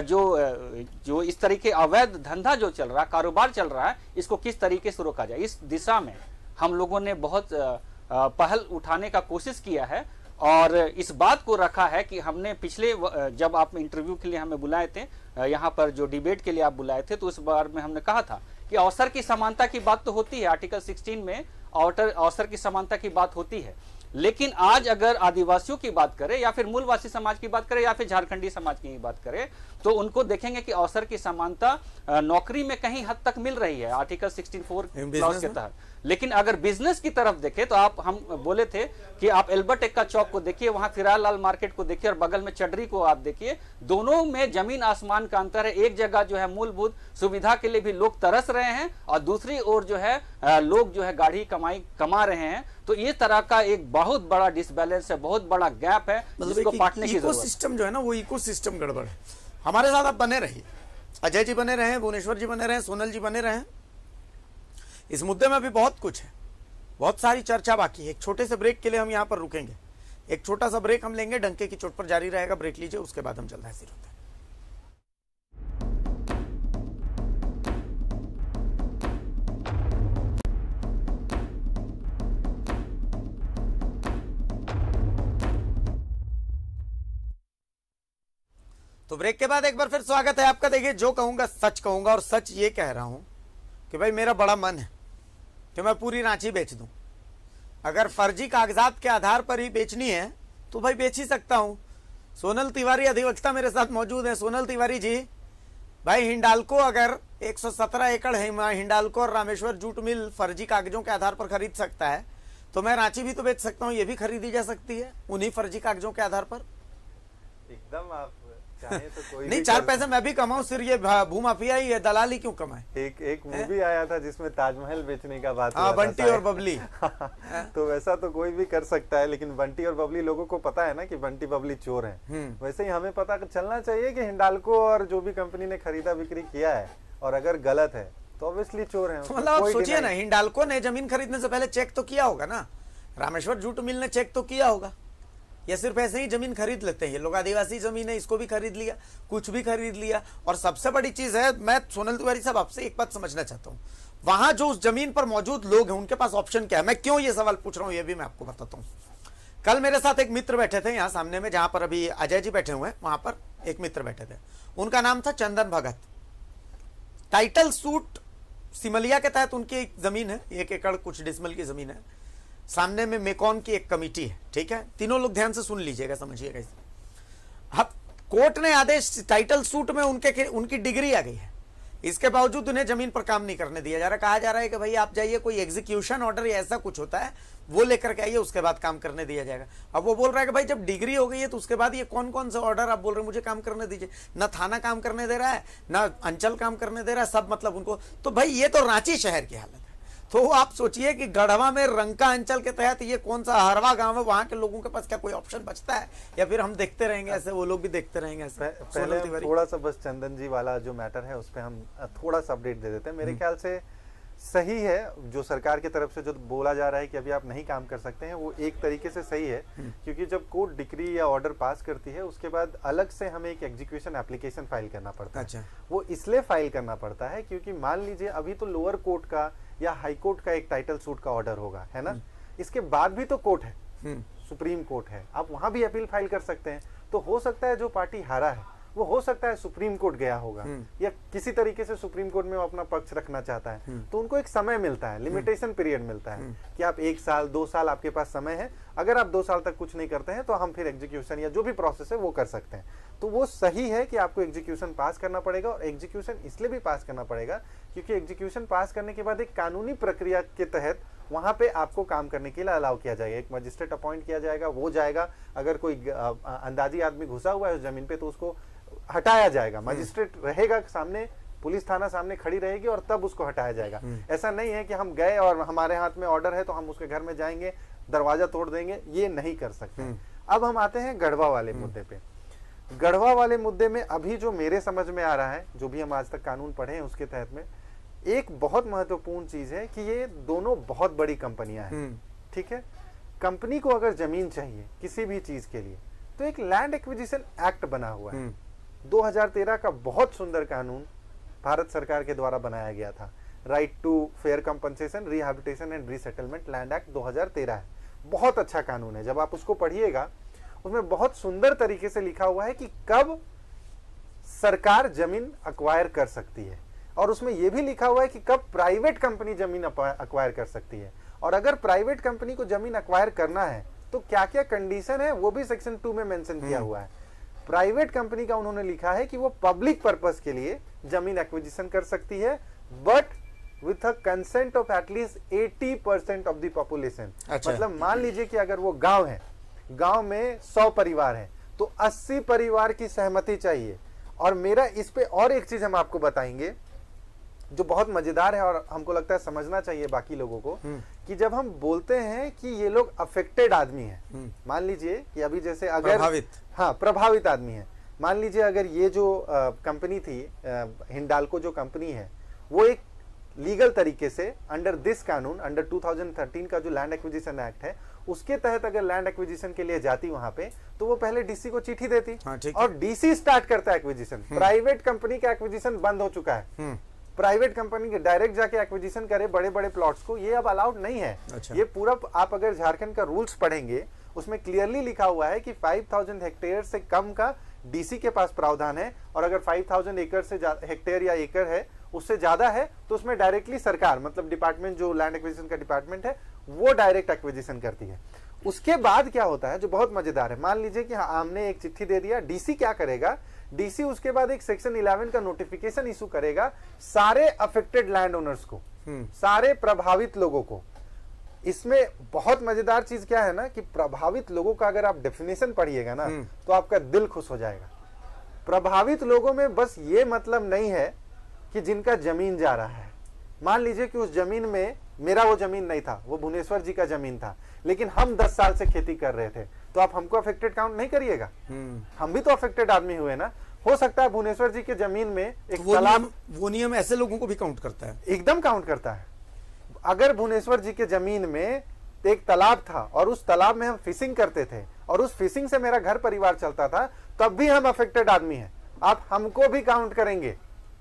जो इस तरीके अवैध धंधा जो चल रहा है, कारोबार चल रहा है, इसको किस तरीके से रोका जाए। इस दिशा में हम लोगों ने बहुत पहल उठाने का कोशिश किया है और इस बात को रखा है कि हमने पिछले जब आप इंटरव्यू के लिए हमें बुलाए थे, यहाँ पर जो डिबेट के लिए आप बुलाए थे, तो उस बार में हमने कहा था कि अवसर की समानता की बात तो होती है, आर्टिकल 16 में अवसर की समानता की बात होती है, लेकिन आज अगर आदिवासियों की बात करें या फिर मूलवासी समाज की बात करें या फिर झारखंडी समाज की बात करें तो उनको देखेंगे कि अवसर की समानता नौकरी में कहीं हद तक मिल रही है आर्टिकल 16(4) क्लॉज के तहत। लेकिन अगर बिजनेस की तरफ देखें तो हम बोले थे कि आप एल्बर्ट एक्का चौक को देखिए, वहां फिरालाल मार्केट को देखिए और बगल में चडरी को आप देखिए, दोनों में जमीन आसमान का अंतर है। एक जगह जो है मूलभूत सुविधा के लिए भी लोग तरस रहे हैं और दूसरी ओर जो है लोग जो है गाढ़ी कमाई कमा रहे हैं। तो ये तरह का एक बहुत बड़ा डिसबैलेंस है, बहुत बड़ा गैप है, जिसको पाटने की जरूरत है। इकोसिस्टम जो है ना, वो इकोसिस्टम गड़बड़ है। हमारे साथ आप बने रहिए, अजय जी बने रहे, भुवनेश्वर जी बने रहे, सोनल जी बने रहे। इस मुद्दे में भी बहुत कुछ है, बहुत सारी चर्चा बाकी है। एक छोटे से ब्रेक के लिए हम यहाँ पर रुकेंगे, एक छोटा सा ब्रेक हम लेंगे, डंके की चोट पर जारी रहेगा, ब्रेक लीजिए, उसके बाद हम जल्द हाजिर होते हैं। तो ब्रेक के बाद एक बार फिर स्वागत है आपका। देखिए, जो कहूंगा सच कहूंगा और सच ये कह रहा हूं कि भाई मेरा बड़ा मन है कि मैं पूरी रांची बेच दूं। अगर फर्जी कागजात के आधार पर ही बेचनी है तो भाई बेच ही सकता हूं। सोनल तिवारी अधिवक्ता मेरे साथ मौजूद है। सोनल तिवारी जी, भाई हिंडाल्को अगर 117 एकड़ हिंडाल्को और रामेश्वर जूट मिल फर्जी कागजों के आधार पर खरीद सकता है, तो मैं रांची भी तो बेच सकता हूँ, ये भी खरीदी जा सकती है उन्हीं फर्जी कागजों के आधार पर। एकदम आप चाहें तो कोई नहीं, 4 पैसे मैं भी कमाऊं, सिर्फ ये भूमाफिया ही है, दलाली क्यों कमाए। एक मूवी आया था जिसमें ताजमहल बेचने का बात हुआ था, बंटी और बबली। तो वैसा तो कोई भी कर सकता है, लेकिन बंटी और बबली लोगों को पता है ना कि बंटी बबली चोर हैं। वैसे ही हमें पता चलना चाहिए कि हिंडाल्को और जो भी कंपनी ने खरीदा बिक्री किया है, और अगर गलत है तो ऑब्वियसली चोर है। मतलब आप सोचिए ना, हिंडाल्को ने जमीन खरीदने से पहले चेक तो किया होगा ना, रामेश्वर जूट मिल ने चेक तो किया होगा, या सिर्फ ऐसे ही जमीन खरीद लेते हैं। ये लोग आदिवासी जमीन है, इसको भी खरीद लिया, कुछ भी खरीद लिया। और सबसे बड़ी चीज है, मैं सोनल तिवारी साहब आपसे एक बात समझना चाहता हूँ, वहां जो उस जमीन पर मौजूद लोग हैं उनके पास ऑप्शन क्या है। मैं क्यों ये सवाल पूछ रहा हूँ ये भी मैं आपको बताता हूँ। कल मेरे साथ एक मित्र बैठे थे यहाँ सामने में, जहां पर अभी अजय जी बैठे हुए हैं, वहां पर एक मित्र बैठे थे, उनका नाम था चंदन भगत। टाइटल सूट सिमलिया के तहत उनकी एक जमीन है, 1 एकड़ कुछ डिसमल की जमीन है, सामने में मेकॉन की एक कमेटी है, ठीक है। तीनों लोग ध्यान से सुन लीजिएगा, समझिएगा इसे। अब कोर्ट ने आदेश, टाइटल सूट में उनकी डिग्री आ गई है, इसके बावजूद उन्हें जमीन पर काम नहीं करने दिया जा रहा। कहा जा रहा है कि भाई आप जाइए, कोई एग्जीक्यूशन ऑर्डर या ऐसा कुछ होता है वो लेकर के आइए, उसके बाद काम करने दिया जाएगा। अब वो बोल रहा है कि भाई जब डिग्री हो गई है तो उसके बाद ये कौन कौन से ऑर्डर आप बोल रहे हैं मुझे काम करने दीजिए। ना थाना काम करने दे रहा है, ना अंचल काम करने दे रहा है, सब मतलब उनको। तो भाई ये तो रांची शहर की हालत है। तो आप सोचिए कि गढ़वा में रंका अंचल के तहत ये कौन सा हरवा गांव है, वहां के लोगों के पास क्या कोई ऑप्शन बचता है, या फिर हम देखते रहेंगे ऐसे, वो लोग भी देखते रहेंगे ऐसे। पहले थोड़ा सा बस चंदन जी वाला जो मैटर है उस पर हम थोड़ा सा अपडेट दे देते हैं। मेरे ख्याल से सही है जो सरकार की तरफ से जो बोला जा रहा है कि अभी आप नहीं काम कर सकते हैं, वो एक तरीके से सही है, क्योंकि जब कोर्ट डिक्री या ऑर्डर पास करती है उसके बाद अलग से हमें एक एग्जीक्यूशन एप्लीकेशन फाइल करना पड़ता है। अच्छा। वो इसलिए फाइल करना पड़ता है क्योंकि मान लीजिए अभी तो लोअर कोर्ट का या हाई कोर्ट का एक टाइटल सूट का ऑर्डर होगा, है ना, इसके बाद भी तो कोर्ट है, सुप्रीम कोर्ट है, आप वहां भी अपील फाइल कर सकते हैं। तो हो सकता है जो पार्टी हारा है वो हो सकता है सुप्रीम कोर्ट गया होगा, या किसी तरीके से सुप्रीम कोर्ट में वो अपना पक्ष रखना चाहता है, तो उनको एक समय मिलता है, लिमिटेशन पीरियड मिलता है कि आप 1 साल 2 साल आपके पास समय है, अगर आप 2 साल तक कुछ नहीं करते हैं तो हम फिर एग्जीक्यूशन या जो भी प्रोसेस है वो कर सकते हैं। तो वो सही है कि आपको एग्जीक्यूशन पास करना पड़ेगा, और एग्जीक्यूशन इसलिए भी पास करना पड़ेगा क्योंकि एग्जीक्यूशन पास करने के बाद एक कानूनी प्रक्रिया के तहत वहां पे आपको काम करने के लिए अलाउ किया जाएगा, एक मजिस्ट्रेट अपॉइंट किया जाएगा, वो जाएगा, अगर कोई अंदाजी आदमी घुसा हुआ है उस जमीन पे तो उसको हटाया जाएगा, मजिस्ट्रेट रहेगा सामने, पुलिस थाना सामने खड़ी रहेगी और तब उसको हटाया जाएगा। ऐसा नहीं है कि हम गए और हमारे हाथ में ऑर्डर है तो हम उसके घर में जाएंगे, दरवाजा तोड़ देंगे, ये नहीं कर सकते। अब हम आते हैं गढ़वा वाले मुद्दे पे। गढ़वा वाले मुद्दे में अभी जो मेरे समझ में आ रहा है, जो भी हम आज तक कानून पढ़े हैं उसके तहत में, एक बहुत महत्वपूर्ण चीज है कि ये दोनों बहुत बड़ी कंपनियां हैं, ठीक है। कंपनी को अगर जमीन चाहिए किसी भी चीज के लिए तो एक लैंड एक्विजिशन एक्ट बना हुआ है, 2013 का बहुत सुंदर कानून भारत सरकार के द्वारा बनाया गया था, right to fair compensation rehabilitation and resettlement land act 2013 है। बहुत अच्छा कानून है, जब आप उसको पढ़िएगा उसमें बहुत सुंदर तरीके से लिखा हुआ है कि कब सरकार जमीन अक्वायर कर सकती है, और उसमें यह भी लिखा हुआ है कि कब प्राइवेट कंपनी जमीन अक्वायर कर सकती है, और अगर प्राइवेट कंपनी को जमीन अक्वायर करना है तो क्या क्या कंडीशन है वो भी सेक्शन 2 में मेंशन किया हुआ है। प्राइवेट कंपनी का उन्होंने लिखा है कि वो पब्लिक पर्पस के लिए जमीन एक्विजिशन कर सकती है, but with a consent of at least 80% of the population. मतलब मान लीजिए कि अगर वो गांव है, गांव में 100 परिवार है तो 80 परिवार की सहमति चाहिए। और मेरा इस पे और एक चीज हम आपको बताएंगे जो बहुत मजेदार है और हमको लगता है समझना चाहिए बाकी लोगों को, कि जब हम बोलते हैं कि ये लोग अफेक्टेड आदमी हैं, मान लीजिए कि अभी जैसे अगर प्रभावित आदमी है, मान लीजिए अगर ये जो कंपनी थी हिंडाल्को जो कंपनी है वो एक लीगल तरीके से अंडर दिस कानून, अंडर 2013 का जो लैंड एक्विजिशन एक्ट है उसके तहत अगर लैंड एक्विजिशन के लिए जाती वहां पे तो वो पहले डीसी को चिट्ठी देती, और डीसी स्टार्ट करता है एक्विजिशन। प्राइवेट कंपनी का एक्विजिशन बंद हो चुका है, प्राइवेट कंपनी के डायरेक्ट जाके एक्विजिशन करे बड़े बड़े प्लॉट्स को, ये अब अलाउड नहीं है। ये पूरा आप अगर झारखंड का रूल्स पढ़ेंगे उसमें क्लियरली लिखा हुआ है कि 5000 हेक्टेयर से कम का डीसी के पास प्रावधान है, और अगर 5000 एकड़ से हेक्टेयर या एकड़ है उससे ज्यादा है तो उसमें डायरेक्टली सरकार, मतलब डिपार्टमेंट जो लैंड एक्विजिशन का डिपार्टमेंट है वो डायरेक्ट एक्विजिशन करती है। उसके बाद क्या होता है जो बहुत मजेदार है, मान लीजिए कि हमने एक चिट्ठी दे दिया, डीसी क्या करेगा, डीसी उसके बाद एक सेक्शन 11 का नोटिफिकेशन इशू करेगा सारे अफेक्टेड लैंड ओनर्स को, सारे प्रभावित लोगों को। इसमें बहुत मजेदार चीज क्या है ना कि प्रभावित लोगों का अगर आप डेफिनेशन पढ़िएगा ना तो आपका दिल खुश हो जाएगा। प्रभावित लोगों में बस ये मतलब नहीं है कि जिनका जमीन जा रहा है, मान लीजिए कि उस जमीन में मेरा वो जमीन नहीं था, वो भुवनेश्वर जी का जमीन था, लेकिन हम 10 साल से खेती कर रहे थे, तो आप हमको अफेक्टेड काउंट नहीं करिएगा? हम भी तो अफेक्टेड आदमी हुए ना। हो सकता है भुवनेश्वर जी के जमीन में एक तालाब, वो नियम ऐसे लोगों को भी काउंट करता है, एकदम काउंट करता है। अगर भुवनेश्वर जी के जमीन में एक तालाब था और उस तालाब में हम फिशिंग करते थे और उस फिशिंग से मेरा घर परिवार चलता था, तब भी हम अफेक्टेड आदमी हैं, आप हमको भी काउंट करेंगे।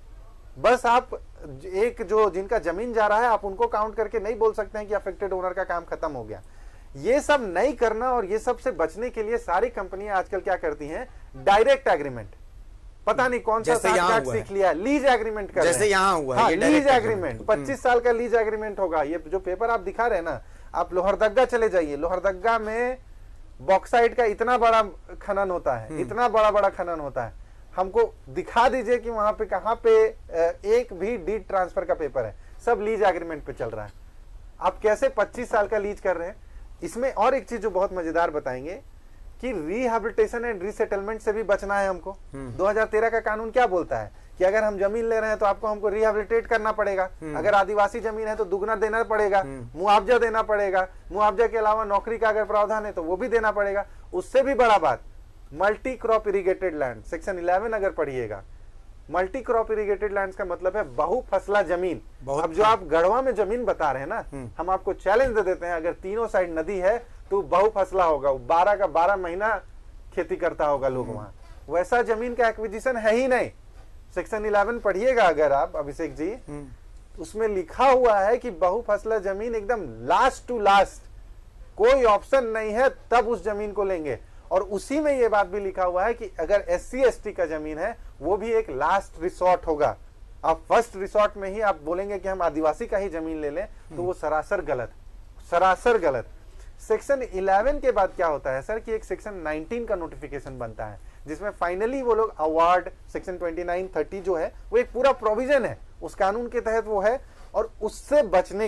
बस आप एक जो जिनका जमीन जा रहा है आप उनको काउंट करके नहीं बोल सकते हैं कि अफेक्टेड ओनर का काम खत्म हो गया। ये सब नहीं करना, और ये सब से बचने के लिए सारी कंपनियां आजकल क्या करती हैं, डायरेक्ट एग्रीमेंट, पता नहीं कौन सा सीख लिया, लीज एग्रीमेंट कर, जैसे यहाँ हुआ है लीज एग्रीमेंट, 25 साल का लीज एग्रीमेंट होगा। ये जो पेपर आप दिखा रहे हैं ना, आप लोहरदग्गा चले जाइए, लोहरदग्गा में बॉक्साइट का इतना बड़ा खनन होता है, इतना बड़ा बड़ा खनन होता है, हमको दिखा दीजिए कि वहां पे कहां पे एक भी डीड ट्रांसफर का पेपर है, सब लीज एग्रीमेंट पे चल रहा है। आप कैसे 25 साल का लीज कर रहे हैं? इसमें और एक चीज जो बहुत मजेदार बताएंगे कि रिहैबिलिटेशन एंड रीसेटलमेंट से भी बचना है हमको। 2013 का कानून क्या बोलता है कि अगर हम जमीन ले रहे हैं तो हमको रिहैबिलिटेट करना पड़ेगा, अगर आदिवासी जमीन है तो दुगना देना पड़ेगा, मुआवजा देना पड़ेगा, मुआवजा के अलावा नौकरी का अगर प्रावधान है तो वो भी देना पड़ेगा। उससे भी बड़ा बात, multi crop irrigated land, section 11 अगर पढ़िएगा, मल्टी क्रॉप इरिगेटेड लैंड का मतलब है बहुफसला जमीन। अब जो आप गढ़वा में जमीन बता रहे हैं ना, हम आपको चैलेंज दे देते हैं, अगर तीनों साइड नदी है तो बहुफसला होगा, 12 का 12 महीना खेती करता होगा लोग वहां। वैसा जमीन का एक्विजिशन है ही नहीं। सेक्शन 11 पढ़िएगा अगर आप अभिषेक जी, उसमें लिखा हुआ है कि बहुफसला जमीन एकदम लास्ट टू लास्ट, कोई ऑप्शन नहीं है, तब उस जमीन को लेंगे। और उसी में ये बात भी लिखा हुआ है कि अगर SC ST का जमीन है वो भी एक लास्ट रिसोर्ट होगा। आप फर्स्ट रिसोर्ट में ही आप बोलेंगे कि हम आदिवासी का ही जमीन ले लें तो वो सरासर गलत, सरासर गलत। सेक्शन 11 के बाद क्या होता है सर कि एक सेक्शन 19 का नोटिफिकेशन बनता है, जिसमें फाइनली वो लोग अवार्ड सेक्शन 29, 30 जो है वो एक पूरा प्रोविजन है, उस कानून के तहत वो है। और उससे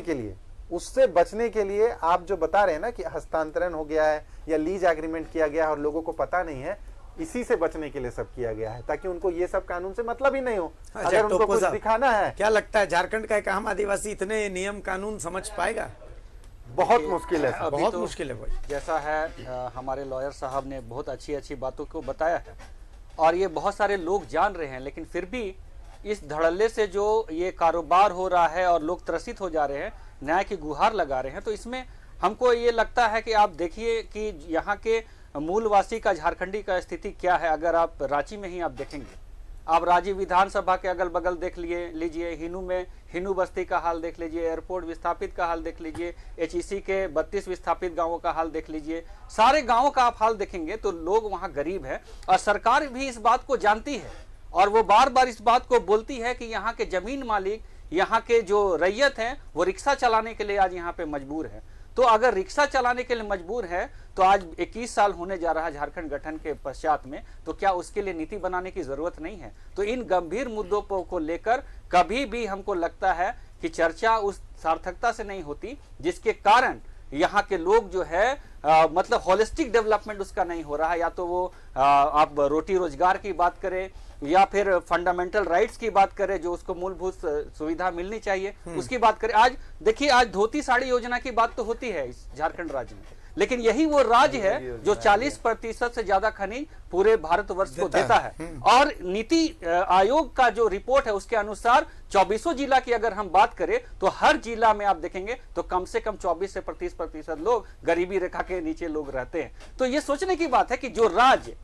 बचने के लिए आप जो बता रहे हैं ना कि हस्तांतरण हो गया है या लीज एग्रीमेंट किया गया है और लोगों को पता नहीं है, इसी से बचने के लिए सब किया गया है, ताकि उनको ये सब कानून से मतलब ही नहीं हो। अगर उनको कुछ दिखाना है, क्या लगता है झारखंड का एक आम आदिवासी इतने नियम कानून समझ पाएगा? बहुत मुश्किल है, बहुत मुश्किल है भाई। जैसा है हमारे लॉयर साहब ने बहुत अच्छी अच्छी बातों को बताया है और ये बहुत सारे लोग जान रहे हैं, लेकिन फिर भी इस धड़ल्ले से जो ये कारोबार हो रहा है और लोग त्रसित हो जा रहे हैं, न्याय की गुहार लगा रहे हैं, तो इसमें हमको ये लगता है कि आप देखिए कि यहाँ के मूलवासी का, झारखंडी का स्थिति क्या है। अगर आप रांची में ही आप देखेंगे, आप रांची विधानसभा के अगल बगल देख लीजिए, हिनू में हिनू बस्ती का हाल देख लीजिए, एयरपोर्ट विस्थापित का हाल देख लीजिए, HEC के 32 विस्थापित गांवों का हाल देख लीजिए, सारे गांवों का आप हाल देखेंगे तो लोग वहां गरीब है। और सरकार भी इस बात को जानती है और वो बार बार इस बात को बोलती है कि यहाँ के जमीन मालिक, यहाँ के जो रैयत हैं वो रिक्शा चलाने के लिए आज यहाँ पे मजबूर है। तो अगर रिक्शा चलाने के लिए मजबूर है तो आज 21 साल होने जा रहा है झारखंड गठन के पश्चात में, तो क्या उसके लिए नीति बनाने की जरूरत नहीं है? तो इन गंभीर मुद्दों को लेकर कभी भी हमको लगता है कि चर्चा उस सार्थकता से नहीं होती जिसके कारण यहाँ के लोग जो है मतलब होलिस्टिक डेवलपमेंट उसका नहीं हो रहा है। या तो वो आप रोटी रोजगार की बात करें या फिर फंडामेंटल राइट्स की बात करें, जो उसको मूलभूत सुविधा मिलनी चाहिए उसकी बात करें। आज देखिए, आज धोती साड़ी योजना की बात तो होती है इस झारखंड राज्य में, लेकिन यही वो राज्य है जो 40% से ज्यादा खनिज पूरे भारतवर्ष को देता है। और नीति आयोग का जो रिपोर्ट है उसके अनुसार 24 जिला की अगर हम बात करें तो हर जिला में आप देखेंगे तो कम से कम 24 से 30% लोग गरीबी रेखा के नीचे लोग रहते हैं। तो ये सोचने की बात है कि जो राज्य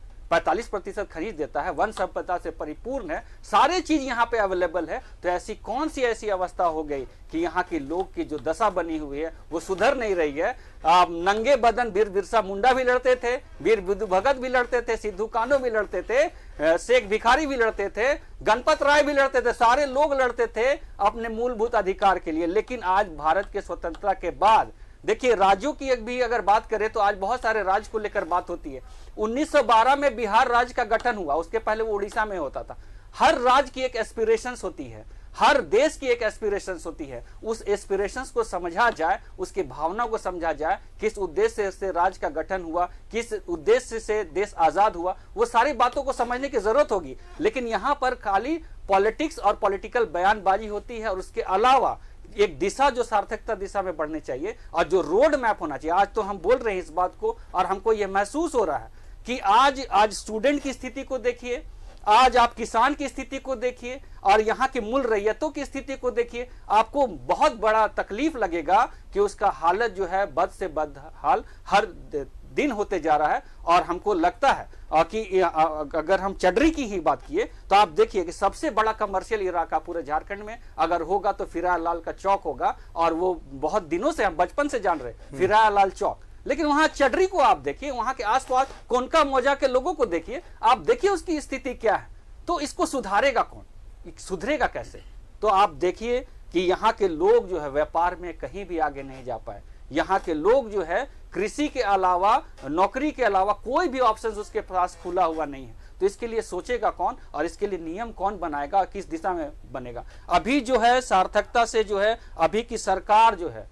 45% खरीद देता है, वन संपदा से परिपूर्ण है, सारे चीज यहाँ पे अवेलेबल है, तो ऐसी कौन सी ऐसी अवस्था हो गई कि यहाँ के लोग की जो दशा बनी हुई है वो सुधर नहीं रही है। नंगे बदन वीर बिरसा मुंडा भी लड़ते थे, वीर बुद्धू भगत भी लड़ते थे, सिद्धू कान्हू भी लड़ते थे, शेख भिखारी भी लड़ते थे, गणपत राय भी लड़ते थे, सारे लोग लड़ते थे अपने मूलभूत अधिकार के लिए। लेकिन आज भारत के स्वतंत्रता के बाद देखिए राज्यों की एक भी अगर बात करें तो आज बहुत सारे राज्य को लेकर बात होती है। 1912 में बिहार राज्य का गठन हुआ, उसके पहले वो उड़ीसा में होता था। हर राज्य की एक एस्पिरेशंस होती है, हर देश की एक एस्पिरेशंस होती है। उस एस्पिरेशंस को समझा जाए, उसकी भावना को समझा जाए, किस उद्देश्य से राज्य का गठन हुआ, किस उद्देश्य से देश आजाद हुआ, वो सारी बातों को समझने की जरूरत होगी। लेकिन यहाँ पर खाली पॉलिटिक्स और पॉलिटिकल बयानबाजी होती है और उसके अलावा एक दिशा जो सार्थकता दिशा में बढ़नी चाहिए और जो रोड मैप होना चाहिए। आज तो हम बोल रहे हैं इस बात को और हमको यह महसूस हो रहा है कि आज स्टूडेंट की स्थिति को देखिए, आज आप किसान की स्थिति को देखिए और यहाँ की मूल रैयतों की स्थिति को देखिए, आपको बहुत बड़ा तकलीफ लगेगा कि उसका हालत जो है बद से बद हाल हर दिन होते जा रहा है। और हमको लगता है कि अगर हम चडरी की ही बात किए तो आप देखिए कि सबसे बड़ा कमर्शियल इलाका पूरे झारखंड में अगर होगा तो फिरालाल का चौक होगा, और वो बहुत दिनों से हम बचपन से जान रहे फिरालाल चौक। लेकिन वहां चडरी को आप देखिए, वहां के आसपास कोनका मौजा के लोगों को देखिए, आप देखिए उसकी स्थिति क्या है। तो इसको सुधारेगा कौन, सुधरेगा कैसे? तो आप देखिए कि यहाँ के लोग जो है व्यापार में कहीं भी आगे नहीं जा पाए। यहाँ के लोग जो है कृषि के अलावा, नौकरी के अलावा कोई भी ऑप्शन उसके पास खुला हुआ नहीं है। तो इसके लिए सोचेगा कौन और इसके लिए नियम कौन बनाएगा, किस दिशा में बनेगा? अभी जो है सार्थकता से जो है अभी की सरकार जो है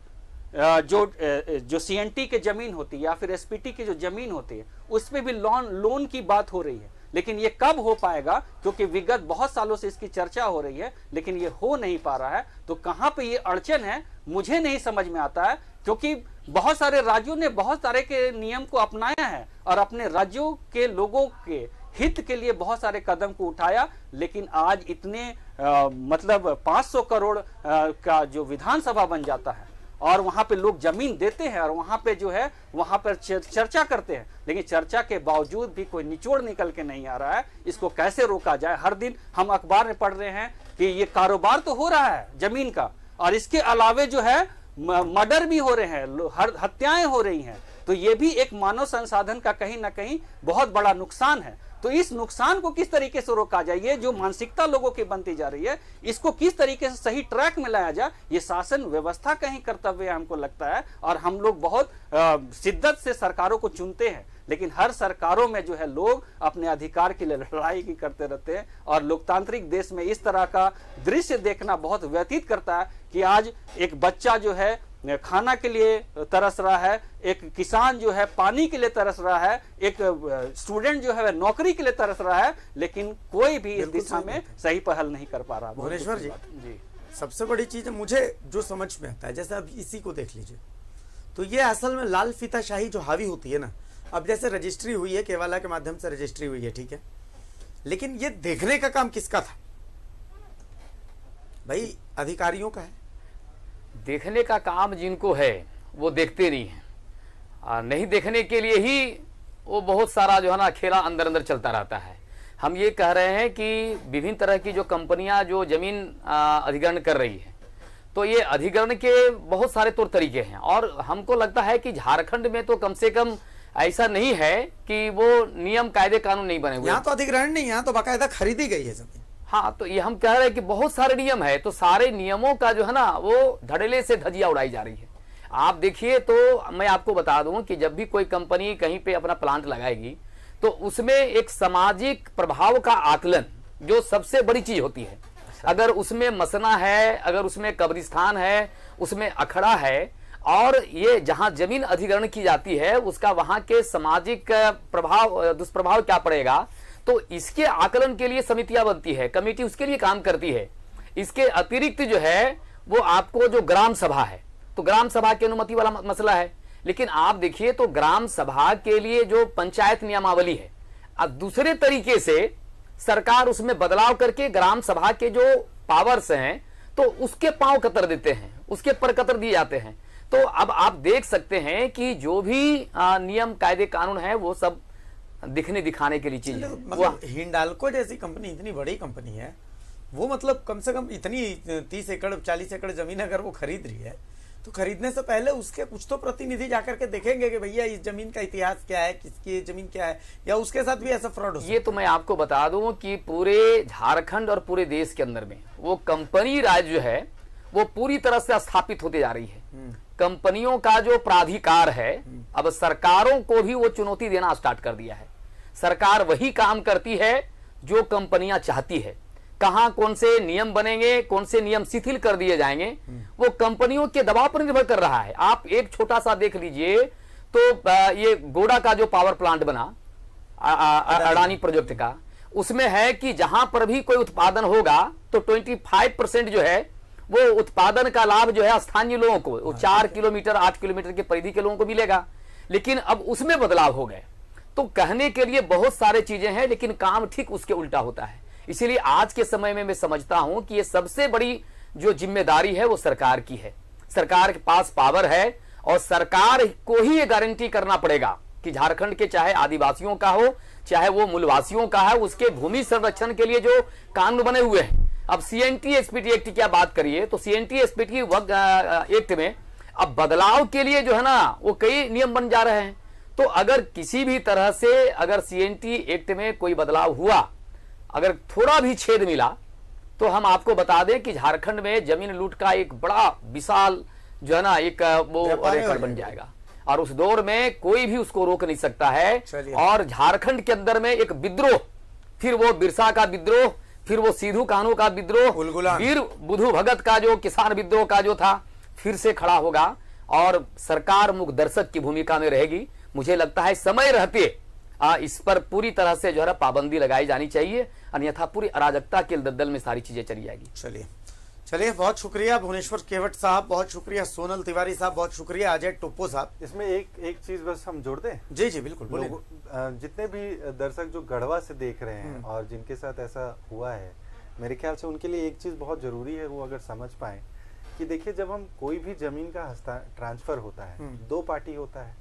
जो सीएनटी के जमीन होती है या फिर एसपीटी की जो जमीन होती है उस पे भी लोन की बात हो रही है। लेकिन ये कब हो पाएगा, क्योंकि विगत बहुत सालों से इसकी चर्चा हो रही है लेकिन ये हो नहीं पा रहा है। तो कहां पे ये अड़चन है मुझे नहीं समझ में आता है, क्योंकि बहुत सारे राज्यों ने बहुत सारे के नियम को अपनाया है और अपने राज्यों के लोगों के हित के लिए बहुत सारे कदम को उठाया। लेकिन आज इतने मतलब 500 करोड़ का जो विधानसभा बन जाता है और वहां पे लोग जमीन देते हैं और वहां पे जो है वहां पर चर्चा करते हैं, लेकिन चर्चा के बावजूद भी कोई निचोड़ निकल के नहीं आ रहा है। इसको कैसे रोका जाए? हर दिन हम अखबार में पढ़ रहे हैं कि ये कारोबार तो हो रहा है जमीन का, और इसके अलावे जो है मर्डर भी हो रहे हैं, हत्याएं हो रही हैं। तो ये भी एक मानव संसाधन का कहीं ना कहीं बहुत बड़ा नुकसान है। तो इस नुकसान को किस तरीके से रोका जाए, ये जो मानसिकता लोगों की बनती जा रही है, इसको किस तरीके से सही ट्रैक में लाया जाए, ये शासन व्यवस्था का ही कर्तव्य हमको लगता है। और हम लोग बहुत शिद्दत से सरकारों को चुनते हैं, लेकिन हर सरकारों में जो है लोग अपने अधिकार के लिए लड़ाई की करते रहते हैं। और लोकतांत्रिक देश में इस तरह का दृश्य देखना बहुत व्यतीत करता है कि आज एक बच्चा जो है खाना के लिए तरस रहा है, एक किसान जो है पानी के लिए तरस रहा है, एक स्टूडेंट जो है नौकरी के लिए तरस रहा है, लेकिन कोई भी इस दिशा में सही पहल नहीं कर पा रहा। भुवनेश्वर जी, सबसे बड़ी चीज मुझे जो समझ में आता है, जैसे अब इसी को देख लीजिए, तो ये असल में लाल फीताशाही जो हावी होती है ना, अब जैसे रजिस्ट्री हुई है, केवाला के माध्यम से रजिस्ट्री हुई है, ठीक है, लेकिन ये देखने का काम किसका था भाई? अधिकारियों का है। देखने का काम जिनको है वो देखते नहीं है, और नहीं देखने के लिए ही वो बहुत सारा जो है ना खेला अंदर अंदर चलता रहता है। हम ये कह रहे हैं कि विभिन्न तरह की जो कंपनियां जो जमीन अधिग्रहण कर रही है, तो ये अधिग्रहण के बहुत सारे तौर तरीके हैं, और हमको लगता है कि झारखंड में तो कम से कम ऐसा नहीं है कि वो नियम कायदे कानून नहीं बने हुए। यहाँ तो अधिग्रहण नहीं, यहाँ तो बाकायदा खरीदी गई है जमीन। हाँ, तो ये हम कह रहे हैं कि बहुत सारे नियम है, तो सारे नियमों का जो है ना वो धड़ेले से धजिया उड़ाई जा रही है। आप देखिए, तो मैं आपको बता दूं कि जब भी कोई कंपनी कहीं पे अपना प्लांट लगाएगी तो उसमें एक सामाजिक प्रभाव का आकलन जो सबसे बड़ी चीज होती है। अगर उसमें मसना है, अगर उसमें कब्रिस्तान है, उसमें अखड़ा है, और ये जहां जमीन अधिग्रहण की जाती है उसका वहां के सामाजिक प्रभाव, दुष्प्रभाव क्या पड़ेगा, तो इसके आकलन के लिए समितियां बनती है, कमेटी उसके लिए काम करती है। इसके अतिरिक्त जो है वो आपको जो ग्राम सभा है, तो ग्राम सभा की अनुमति वाला मसला है। लेकिन आप देखिए तो ग्राम सभा के लिए जो पंचायत नियमावली है, अब दूसरे तरीके से सरकार उसमें बदलाव करके ग्राम सभा के जो पावर्स हैं तो उसके पांव कतर देते हैं, उसके पर कतर दिए जाते हैं। तो अब आप देख सकते हैं कि जो भी नियम कायदे कानून है वो सब दिखने दिखाने के लिए चीज है। मतलब हिंडाल्को जैसी कंपनी इतनी बड़ी कंपनी है, वो मतलब कम से कम इतनी 30 एकड़ 40 एकड़ जमीन अगर वो खरीद रही है, तो खरीदने से पहले उसके कुछ तो प्रतिनिधि जाकर के देखेंगे कि भैया इस जमीन का इतिहास क्या है, किसकी जमीन क्या है, या उसके साथ भी ऐसा फ्रॉड हो सकता है। ये तो मैं आपको बता दूं कि पूरे झारखंड और पूरे देश के अंदर में वो कंपनी राज जो है वो पूरी तरह से स्थापित होती जा रही है। कंपनियों का जो प्राधिकार है, अब सरकारों को भी वो चुनौती देना स्टार्ट कर दिया है। सरकार वही काम करती है जो कंपनियां चाहती है। कहां कौन से नियम बनेंगे, कौन से नियम शिथिल कर दिए जाएंगे, वो कंपनियों के दबाव पर निर्भर कर रहा है। आप एक छोटा सा देख लीजिए तो ये गोडा का जो पावर प्लांट बना अडानी प्रोजेक्ट का, उसमें है कि जहां पर भी कोई उत्पादन होगा तो 25% जो है वो उत्पादन का लाभ जो है स्थानीय लोगों को, वो 4 किलोमीटर 8 किलोमीटर की परिधि के लोगों को मिलेगा। लेकिन अब उसमें बदलाव हो गए। तो कहने के लिए बहुत सारे चीजें हैं, लेकिन काम ठीक उसके उल्टा होता है। इसीलिए आज के समय में मैं समझता हूं कि ये सबसे बड़ी जो जिम्मेदारी है वो सरकार की है। सरकार के पास पावर है और सरकार को ही ये गारंटी करना पड़ेगा कि झारखंड के चाहे आदिवासियों का हो चाहे वो मूलवासियों का है, उसके भूमि संरक्षण के लिए जो कानून बने हुए हैं। अब CNT-SPT एक्ट की क्या बात करिए तो CNT-SPT एक्ट में अब बदलाव के लिए जो है ना वो कई नियम बन जा रहे हैं। तो अगर किसी भी तरह से अगर CNT एक्ट में कोई बदलाव हुआ, अगर थोड़ा भी छेद मिला, तो हम आपको बता दें कि झारखंड में जमीन लूट का एक बड़ा विशाल जो है ना एक वो रेकॉर्ड बन जाएगा और उस दौर में कोई भी उसको रोक नहीं सकता है। और झारखंड के अंदर में एक विद्रोह, फिर वो बिरसा का विद्रोह, फिर वो सिद्धू कान्हू का विद्रोह, वीर बुधू भगत का जो किसान विद्रोह का जो था, फिर से खड़ा होगा और सरकार मुख दर्शक की भूमिका में रहेगी। मुझे लगता है समय रहते इस पर पूरी तरह से जो है पाबंदी लगाई जानी चाहिए, अन्यथा पूरी अराजकता के दलदल में सारी चीजें चली जाएगी। चलिए बहुत शुक्रिया भुवनेश्वर केवट साहब, बहुत शुक्रिया सोनल तिवारी साहब, बहुत शुक्रिया अजय टोप्पो साहब। इसमें एक चीज बस हम जोड़ दें। जी जी बिल्कुल बोलिए। जितने भी दर्शक जो गढ़वा से देख रहे हैं और जिनके साथ ऐसा हुआ है, मेरे ख्याल से उनके लिए एक चीज बहुत जरूरी है, वो अगर समझ पाए कि देखिए जब हम कोई भी जमीन का ट्रांसफर होता है, 2 पार्टी होता है।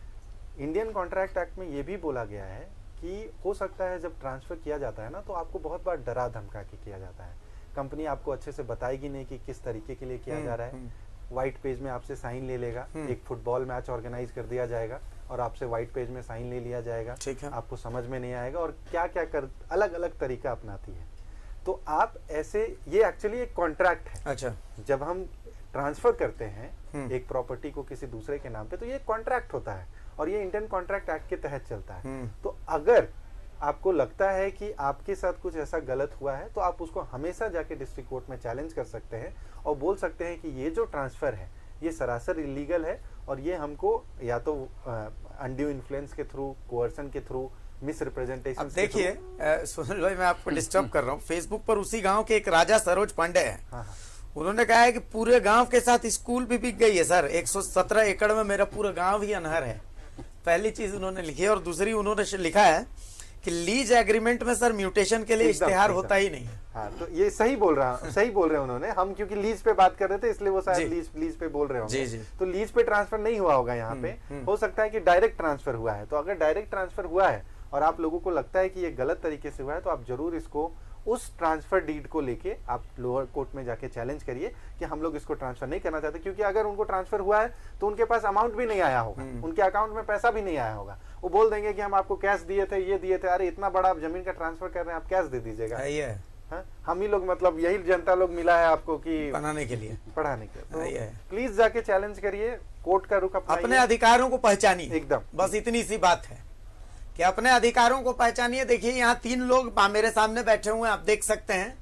इंडियन कॉन्ट्रैक्ट एक्ट में ये भी बोला गया है कि हो सकता है जब ट्रांसफर किया जाता है ना तो आपको बहुत बार डरा धमका के किया जाता है। कंपनी आपको अच्छे से बताएगी नहीं कि किस तरीके के लिए किया जा रहा है। व्हाइट पेज में आपसे साइन ले लेगा, एक फुटबॉल मैच ऑर्गेनाइज कर दिया जाएगा और आपसे व्हाइट पेज में साइन ले लिया जाएगा। ठीक है, आपको समझ में नहीं आएगा और क्या क्या कर अलग अलग तरीका अपनाती है। तो आप ऐसे, ये एक्चुअली एक कॉन्ट्रैक्ट है। अच्छा, जब हम ट्रांसफर करते हैं एक प्रॉपर्टी को किसी दूसरे के नाम पे, तो ये कॉन्ट्रैक्ट होता है और ये इंडियन कॉन्ट्रैक्ट एक्ट के तहत चलता है। तो अगर आपको लगता है कि आपके साथ कुछ ऐसा गलत हुआ है तो आप उसको हमेशा जाके डिस्ट्रिक्ट कोर्ट में चैलेंज कर सकते हैं और बोल सकते हैं कि ये जो ट्रांसफर है ये सरासर इलीगल है और ये हमको या तो अनड्यू इन्फ्लुएंस के थ्रू, कोअर्सन के थ्रू, मिस रिप्रेजेंटेशन। देखिए सुनील भाई, मैं आपको डिस्टर्ब कर रहा हूँ। फेसबुक पर उसी गांव के एक राजा सरोज पांडे हैं। उन्होंने कहा है कि पूरे गांव के साथ स्कूल भी बिक गई है सर, 117 एकड़ में मेरा पूरा गांव ही अनहर है। पहली चीज उन्होंने लिखी है। और दूसरी उन्होंने लिखा है कि लीज एग्रीमेंट में सर म्यूटेशन के लिए इश्तेहार होता ही नहीं है। हाँ, तो ये सही बोल रहे हैं उन्होंने। हम क्योंकि लीज पे बात कर रहे थे इसलिए वो शायद लीज पे बोल रहे होंगे। तो लीज पे ट्रांसफर नहीं हुआ होगा यहाँ पे, हो सकता है कि डायरेक्ट ट्रांसफर हुआ है। तो अगर डायरेक्ट ट्रांसफर हुआ है और आप लोगों को लगता है कि ये गलत तरीके से हुआ है तो आप जरूर इसको, उस ट्रांसफर डीड को लेके आप लोअर कोर्ट में जाके चैलेंज करिए कि हम लोग इसको ट्रांसफर नहीं करना चाहते। क्योंकि अगर उनको ट्रांसफर हुआ है तो उनके पास अमाउंट भी नहीं आया होगा, उनके अकाउंट में पैसा भी नहीं आया होगा। वो बोल देंगे कि हम आपको कैश दिए थे, ये दिए थे। अरे इतना बड़ा आप जमीन का ट्रांसफर कर रहे हैं, आप कैश दे दीजिएगा। हम ही लोग, मतलब यही जनता लोग मिला है आपको कि बनाने के लिए, पढ़ाने के लिए। तो प्लीज जाके चैलेंज करिए, कोर्ट का रुख अपने अधिकारों को पहचानिए। एकदम, बस इतनी सी बात है कि अपने अधिकारों को पहचानिए। देखिए यहाँ 3 लोग मेरे सामने बैठे हुए हैं, आप देख सकते हैं।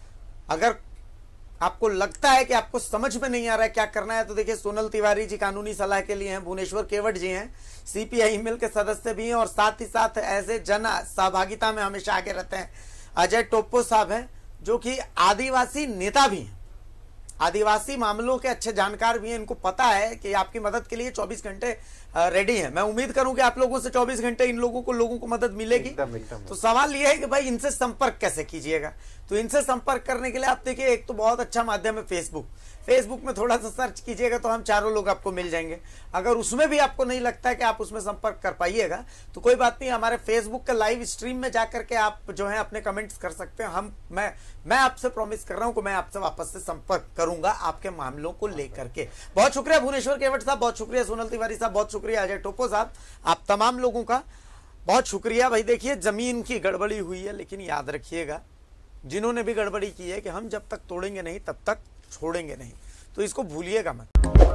अगर आपको लगता है कि आपको समझ में नहीं आ रहा है क्या करना है तो देखिए सोनल तिवारी जी कानूनी सलाह के लिए हैं, भुवनेश्वर केवट जी हैं, CPI मिल के सदस्य भी हैं और साथ ही साथ ऐसे जन सहभागिता में हमेशा आगे रहते हैं अजय टोप्पो साहब हैं, जो कि आदिवासी नेता भी हैं, आदिवासी मामलों के अच्छे जानकार भी हैं। इनको पता है कि आपकी मदद के लिए 24 घंटे रेडी है। मैं उम्मीद करूं कि आप लोगों से 24 घंटे इन लोगों को मदद मिलेगी। एकदम। तो सवाल यह है कि भाई इनसे संपर्क कैसे कीजिएगा। तो इनसे संपर्क करने के लिए आप देखिए, एक तो बहुत अच्छा माध्यम है फेसबुक में थोड़ा सा सर्च कीजिएगा तो हम चारों लोग आपको मिल जाएंगे। अगर उसमें भी आपको नहीं लगता है कि आप उसमें संपर्क कर पाइएगा तो कोई बात नहीं, हमारे फेसबुक के लाइव स्ट्रीम में जाकर के आप जो है अपने कमेंट्स कर सकते हैं। मैं आपसे प्रॉमिस कर रहा हूं कि मैं आपसे वापस से संपर्क करूंगा आपके मामलों को लेकर के। बहुत शुक्रिया भुवनेश्वर केवट साहब, बहुत शुक्रिया सोनल तिवारी साहब, बहुत शुक्रिया अजय टोप्पो साहब, आप तमाम लोगों का बहुत शुक्रिया। भाई देखिए जमीन की गड़बड़ी हुई है, लेकिन याद रखिएगा जिन्होंने भी गड़बड़ी की है कि हम जब तक तोड़ेंगे नहीं तब तक छोड़ेंगे नहीं। तो इसको भूलिएगा मत।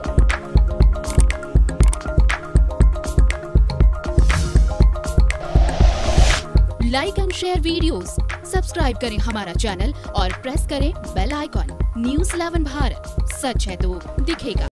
Like and share videos, subscribe करें हमारा चैनल और प्रेस करें बेल आइकॉन। News 11 भारत, सच है तो दिखेगा।